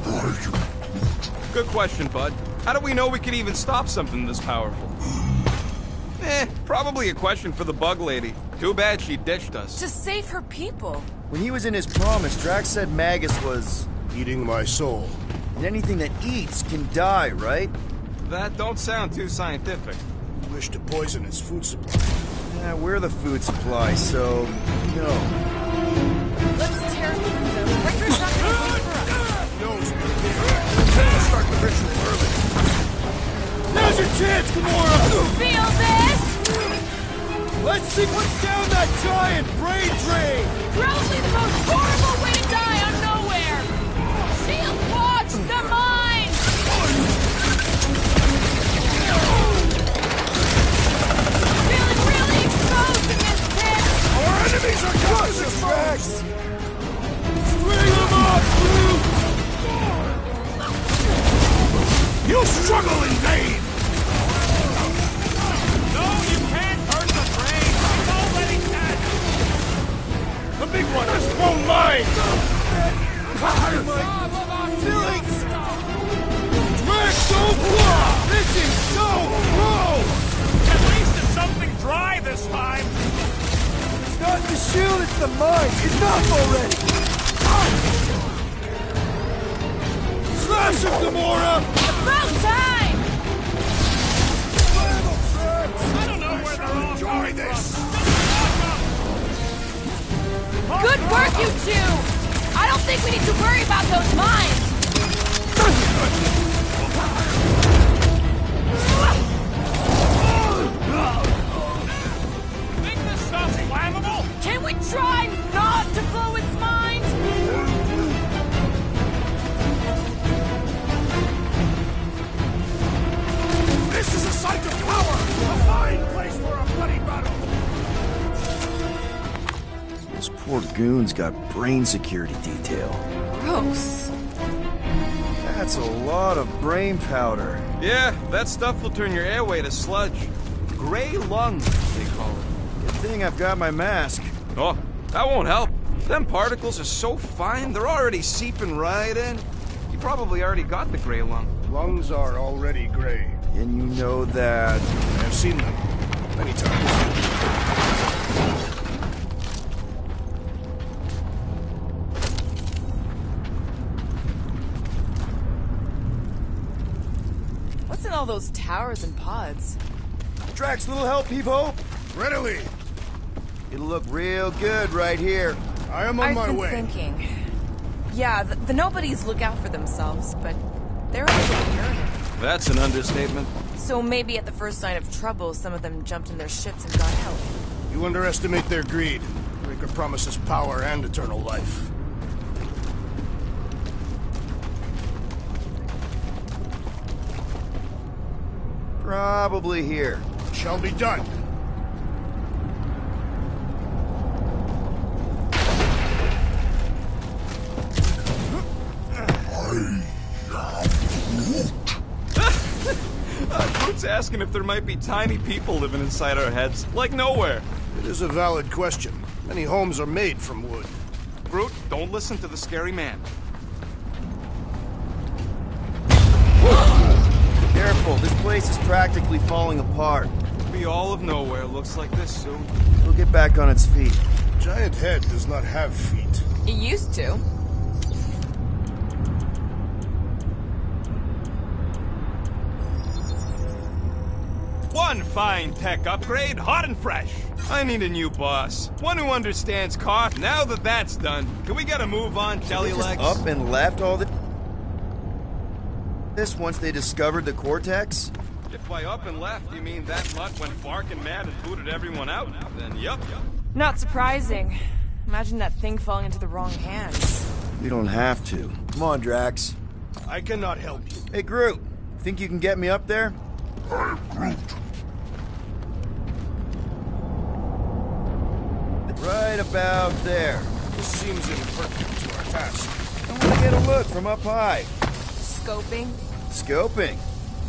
Good question, bud. How do we know we could even stop something this powerful? Eh, probably a question for the bug lady. Too bad she ditched us. To save her people. When he was in his promise, Drax said Magus was... eating my soul. And anything that eats can die, right? That don't sound too scientific. You wish to poison its food supply. Yeah, we're the food supply, so... no. Let's tear through them. Breaker's not gonna wait for us. No, let's start the ritual early. Now's your chance, Gamora! Feel this? Let's sequence down that giant brain drain! Probably the most horrible way to die on nowhere! Shield watch the mine! Feeling really exposed in this pit! Our enemies are coming to Drax! String them up, Groot! You struggle in vain! No, you can't hurt the brain! It's already dead! The big one has thrown mine! Feelings! Drax, don't block! This is so gross! At least it's something dry this time! It's not the shield, it's the mine! Enough already! Slash him, Gamora! About time! I don't know where they're all Enjoy coming this! Good work, you two! I don't think we need to worry about those mines! Think this stuff's flammable? Can we try not to blow its mind? This is a site of power! A fine place for a bloody battle! This poor goon's got brain security detail. Gross. That's a lot of brain powder. Yeah, that stuff will turn your airway to sludge. Gray lung, they call it. Good thing I've got my mask. Oh, that won't help. Them particles are so fine, they're already seeping right in. You probably already got the gray lung. Lungs are already gray. And you know that... I've seen them many times. What's in all those towers and pods? Drax, little help, Peep-Ho? Readily! It'll look real good right here. I am on I've my been way. thinking. Yeah, the, the nobodies look out for themselves, but they're actually yearning. That's an understatement. So maybe at the first sign of trouble, some of them jumped in their ships and got help. You underestimate their greed. Raker promises power and eternal life. Probably here. Shall be done. uh, Groot's asking if there might be tiny people living inside our heads, like nowhere. It is a valid question. Many homes are made from wood. Groot, don't listen to the scary man. Careful, this place is practically falling apart. Be all of nowhere looks like this soon. It'll get back on its feet. Giant head does not have feet. It used to. One fine tech upgrade, hot and fresh. I need a new boss. One who understands cost. Now that that's done, can we get a move on, Jelly They just Legs? up and left all the... this once they discovered the Cortex? If by up and left you mean that mutt went barking mad and booted everyone out, then yup. Not surprising. Imagine that thing falling into the wrong hands. We don't have to. Come on, Drax. I cannot help you. Hey, Groot. Think you can get me up there? I am Groot. Right about there. This seems imperfect to our task. I want to get a look from up high. Scoping? Scoping.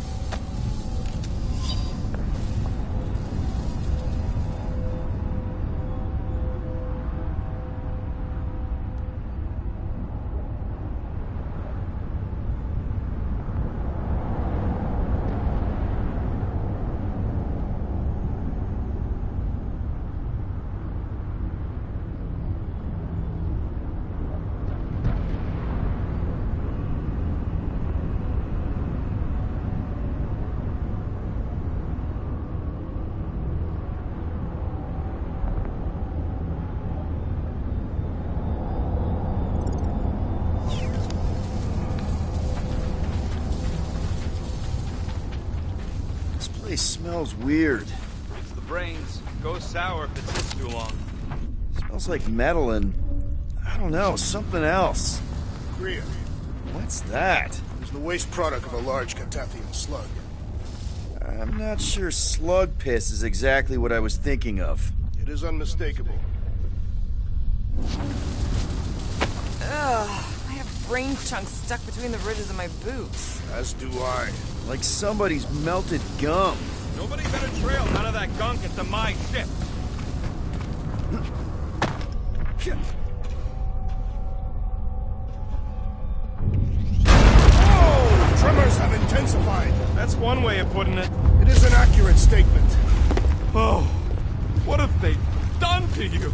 It smells weird. It's the brains. Goes sour if it sits too long. Smells like metal and... I don't know, something else. Gria. What's that? It's the waste product of a large Catathian slug. I'm not sure slug piss is exactly what I was thinking of. It is unmistakable. Ugh, I have brain chunks stuck between the ridges of my boots. As do I. Like somebody's melted gum. Nobody better trail none of that gunk into my ship. Oh! Tremors have intensified. That's one way of putting it. It is an accurate statement. Oh, what have they done to you?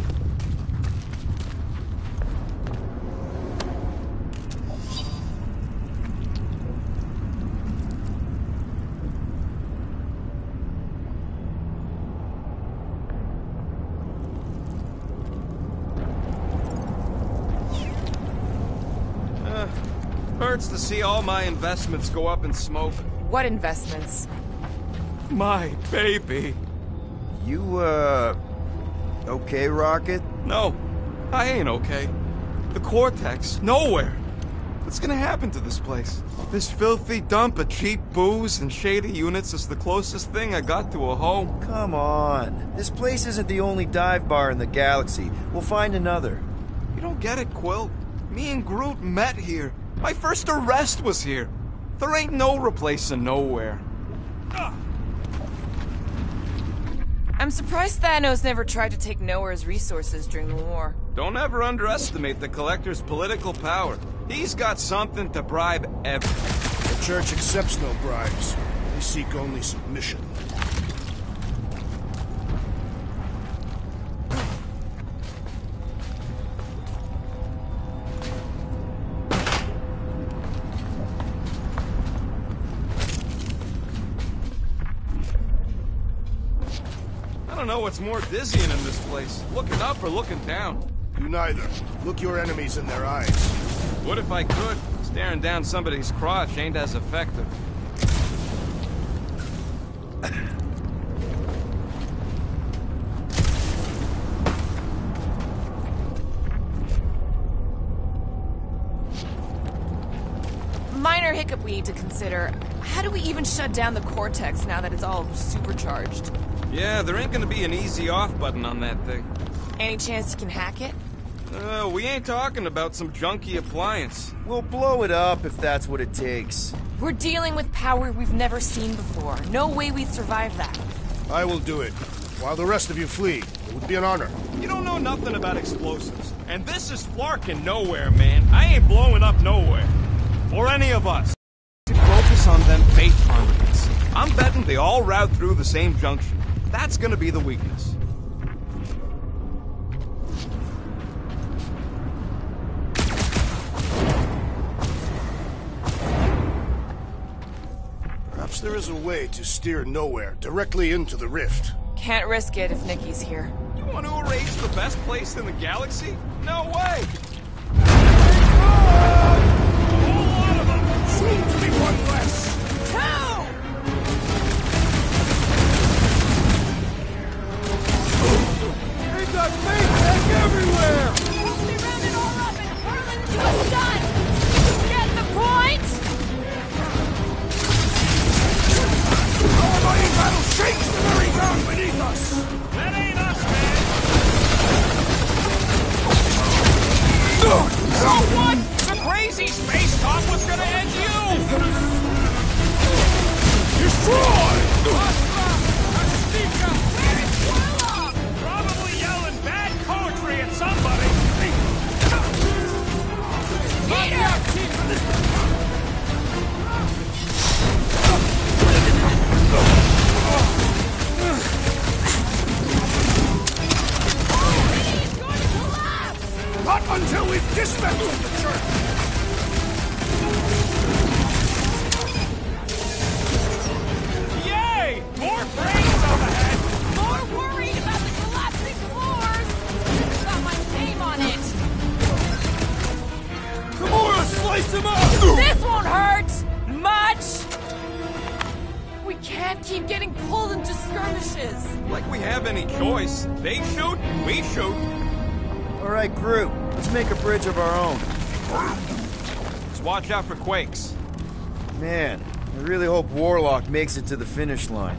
hurts to see all my investments go up in smoke. What investments? My baby. You, uh... okay, Rocket? No, I ain't okay. The Cortex, nowhere. What's gonna happen to this place? This filthy dump of cheap booze and shady units is the closest thing I got to a home. Come on. This place isn't the only dive bar in the galaxy. We'll find another. You don't get it, Quill. Me and Groot met here. My first arrest was here. There ain't no replacing nowhere. Ugh. I'm surprised Thanos never tried to take Nowhere's resources during the war. Don't ever underestimate the Collector's political power. He's got something to bribe everyone. The Church accepts no bribes. They seek only submission. I don't know what's more dizzying in this place, looking up or looking down. Do neither. Look your enemies in their eyes. What if I could? Staring down somebody's crotch ain't as effective. Minor hiccup we need to consider. How do we even shut down the Cortex now that it's all supercharged? Yeah, there ain't gonna be an easy off button on that thing. Any chance you can hack it? Uh, we ain't talking about some junky appliance. We'll blow it up if that's what it takes. We're dealing with power we've never seen before. No way we'd survive that. I will do it. While the rest of you flee. It would be an honor. You don't know nothing about explosives. And this is flarking nowhere, man. I ain't blowing up nowhere. Or any of us. Focus on them fate armaments. I'm betting they all route through the same junction. That's gonna be the weakness. Perhaps there is a way to steer Nowhere directly into the rift. Can't risk it if Nikki's here. You want to erase the best place in the galaxy? No way! Soon to be one less! Two! They got Maytag everywhere! They round it all up and hurl it into a sun! Get the point? Our mighty battle shakes the very ground beneath us! That ain't us, man! So what? The crazy space cop was gonna end you! Destroy! Probably yelling bad poetry at somebody! Not until we've dismantled the church! Yay! More brains on the head! More worried about the collapsing floors! This has got my name on it! Gamora, slice him up! This won't hurt! Much! We can't keep getting pulled into skirmishes! Like we have any choice. They shoot, we shoot. Alright, Groot. Let's make a bridge of our own. Just watch out for quakes. Man, I really hope Warlock makes it to the finish line.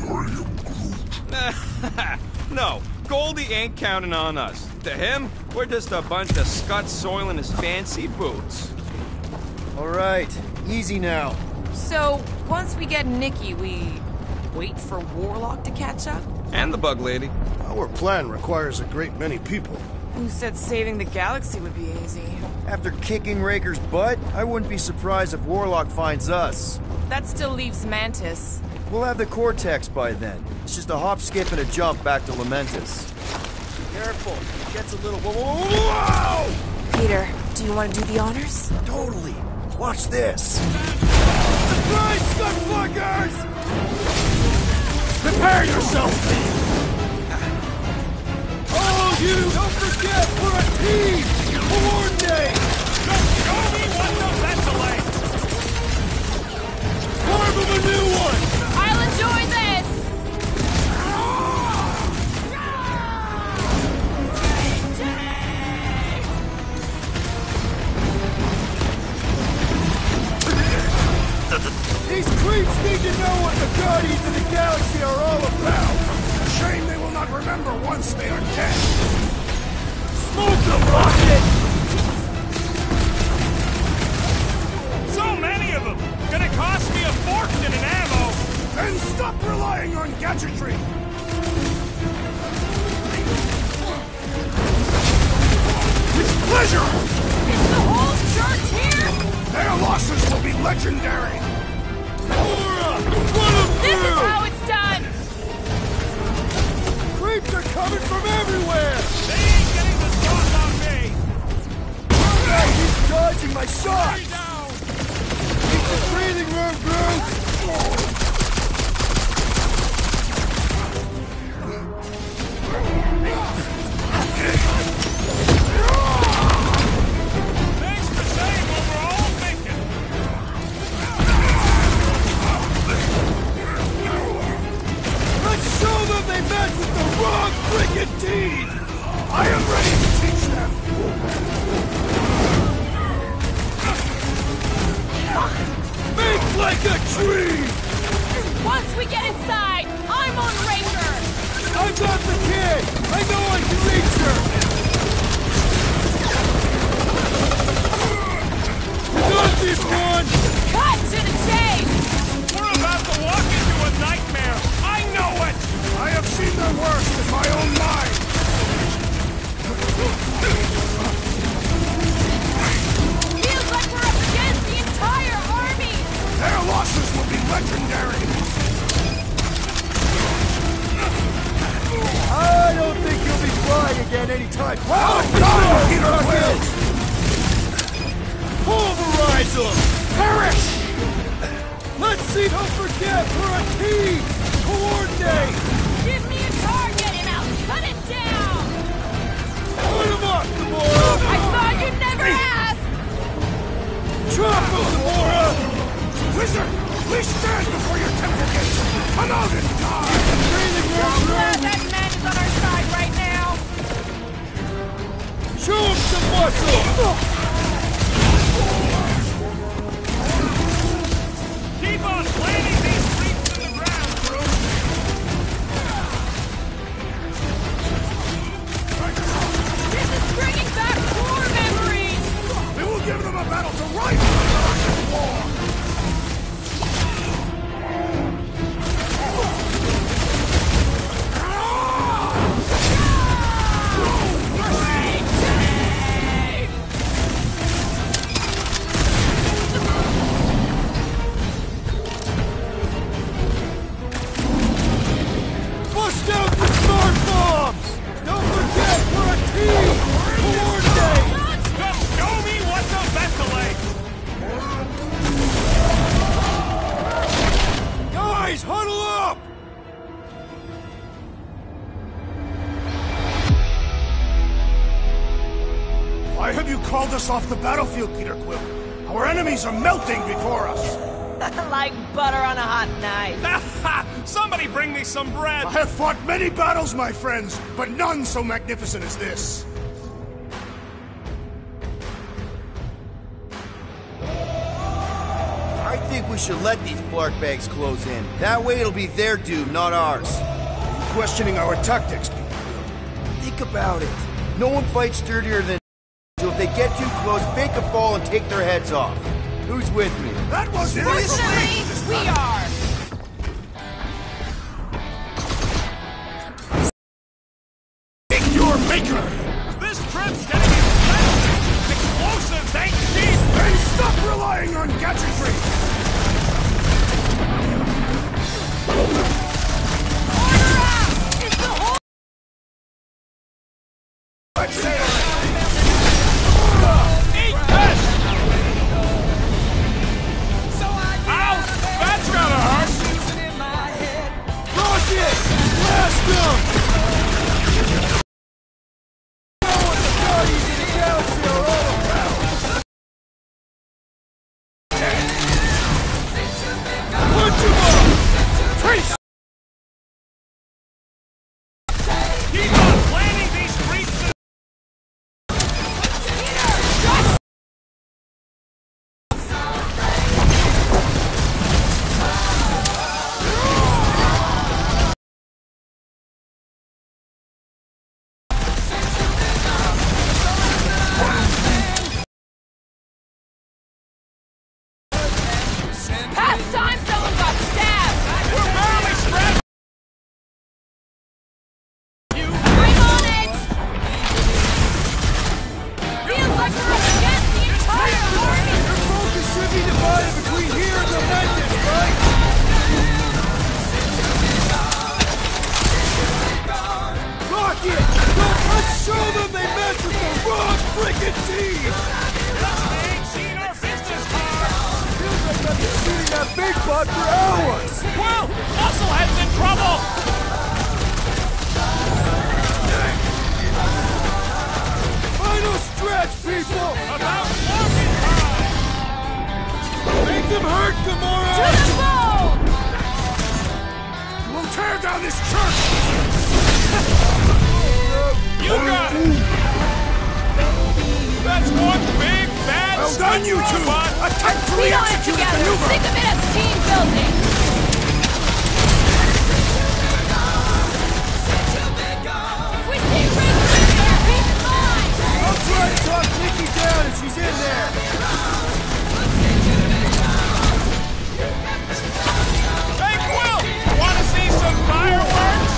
No, Goldie ain't counting on us. To him, we're just a bunch of scuts soiling his fancy boots. Alright, easy now. So, once we get Nikki, we wait for Warlock to catch up? And the Bug Lady. Our plan requires a great many people. Who said saving the galaxy would be easy? After kicking Raker's butt, I wouldn't be surprised if Warlock finds us. That still leaves Mantis. We'll have the Cortex by then. It's just a hop, skip, and a jump back to Lamentus. Careful, it gets a little... Whoa, whoa, whoa, whoa! Peter, do you want to do the honors? Totally. Watch this. Surprise, Scutfluggers! Prepare yourself! All you, don't forget, we're a team! Coordinate! Just show me what the ventilates! once they are dead. Smoke them, Rocket! So many of them! Gonna cost me a fortune in ammo! Then stop relying on gadgetry! With pleasure! Is the whole church here? Their losses will be legendary! This is how it's done! Creeps are coming from everywhere! They ain't getting the sauce on me! Hey, he's dodging my shots! It's a breathing room, Groot! Thanks for saying what we're all thinking! Let's show them they met with the wrong freaking team! I am ready to teach them! Make like a tree! Once we get inside, I'm on Raker! I got the kid! I know I can reach her! Got this one! Cut to the chase! We're about to walk into a nightmare! I know it! I have seen their worst in my own mind! Feels like we're up against the entire army! Their losses will be legendary! I don't think you'll be flying again anytime. Well done, Peter Quill! Pulverize them! Perish! Let's see, don't forget, we're a team! Coordinate! Give me a target and I'll cut it down! Put him up, Gamora! I thought you'd never ask! Chop him, Gamora! Wizard, please stand before your temple gates! Come out and die! Breathing So room, glad that man is on our side right now! show him some muscle! Keep on planting these creeps in the ground, Groot! This is bringing back war memories! We will give them a battle to rival the Russian war! Bust out the smart bombs! Don't forget, we're a team! Coordinate! Just show me what's a vacillate! Guys, huddle up! Why have you called us off the battlefield, Peter Quill? Our enemies are melting before us! Like butter on a hot knife. Somebody bring me some bread! I have fought many battles, my friends, but none so magnificent as this. I think we should let these Blark bags close in. That way it'll be their doom, not ours. Questioning our tactics, Peter. Think about it. No one fights sturdier than so if they get too close, fake a fall and take their heads off. Who's with me? That was Fortunately, we are. Your maker! This trip's getting expensive! Explosives ain't cheap! Then stop relying on gadgetry! Show them they messed with the wrong freaking team! They ain't seen our business card! Feels like I've been shooting that big bot for hours! Well, Musclehead's in trouble! Final stretch, people! About walking time! Make them hurt, Gamora! To the bone! We'll tear down this church! You got it! That's one big bad Well done, you two! robot. A tactfully We on it executed together! maneuver! Think of it as team building! If we see Rick in there, he's mine! I'll try to talk Nikki down if she's in there! Hey, Quill! Want to see some fireworks?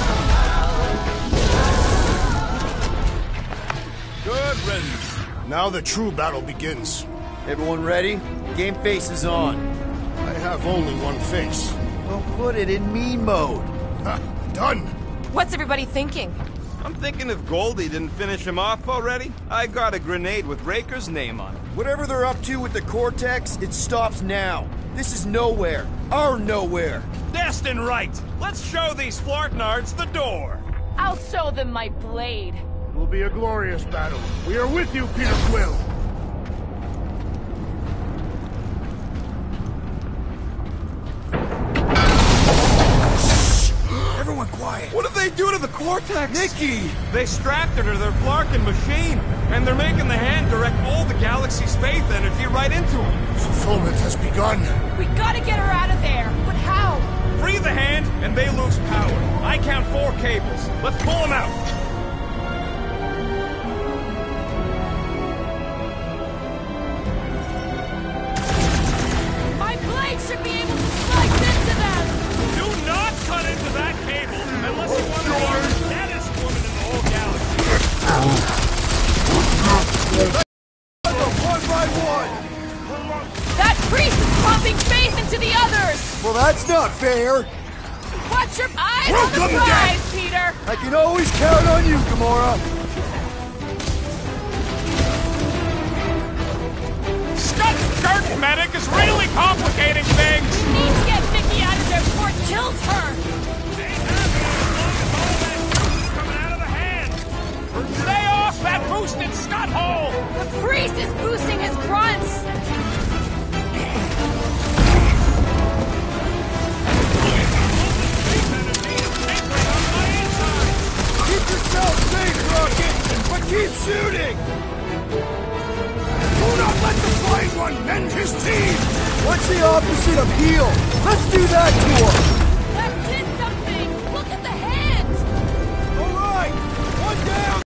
Good riddance. Now the true battle begins. Everyone ready? Game face is on. I have only one face. Well, put it in me mode. Ha! Done! What's everybody thinking? I'm thinking if Goldie didn't finish him off already, I got a grenade with Raker's name on it. Whatever they're up to with the Cortex, it stops now. This is nowhere. Our nowhere. Destin right! Let's show these Flartnards the door! I'll show them my blade. It will be a glorious battle. We are with you, Peter Quill! Everyone quiet! What did they do to the Cortex? Nikki! They strapped it to their Flarkin machine, and they're making the hand direct all the galaxy's faith energy right into it. Fulfillment has begun. We gotta get her out of there. But how? Free the hand, and they lose power. I count four cables. Let's pull them out. My blade should be able to slice into them! Do not cut into that cable unless you want to be the baddest woman in the whole galaxy! One by one! That priest is pumping faith into the others! Well, that's not fair! Watch your eyes on Welcome, the prize, Peter! I can always count on you, Gamora! Scott Kirk Medic is really complicating things! We need to get Nikki out of there before it kills her! Coming out of the hand! Stay off that boosted Scott hole! The priest is boosting his grunts! Keep yourself safe, Rocket! But keep shooting! Do not let the flying one mend his team! What's the opposite of heal? Let's do that to him!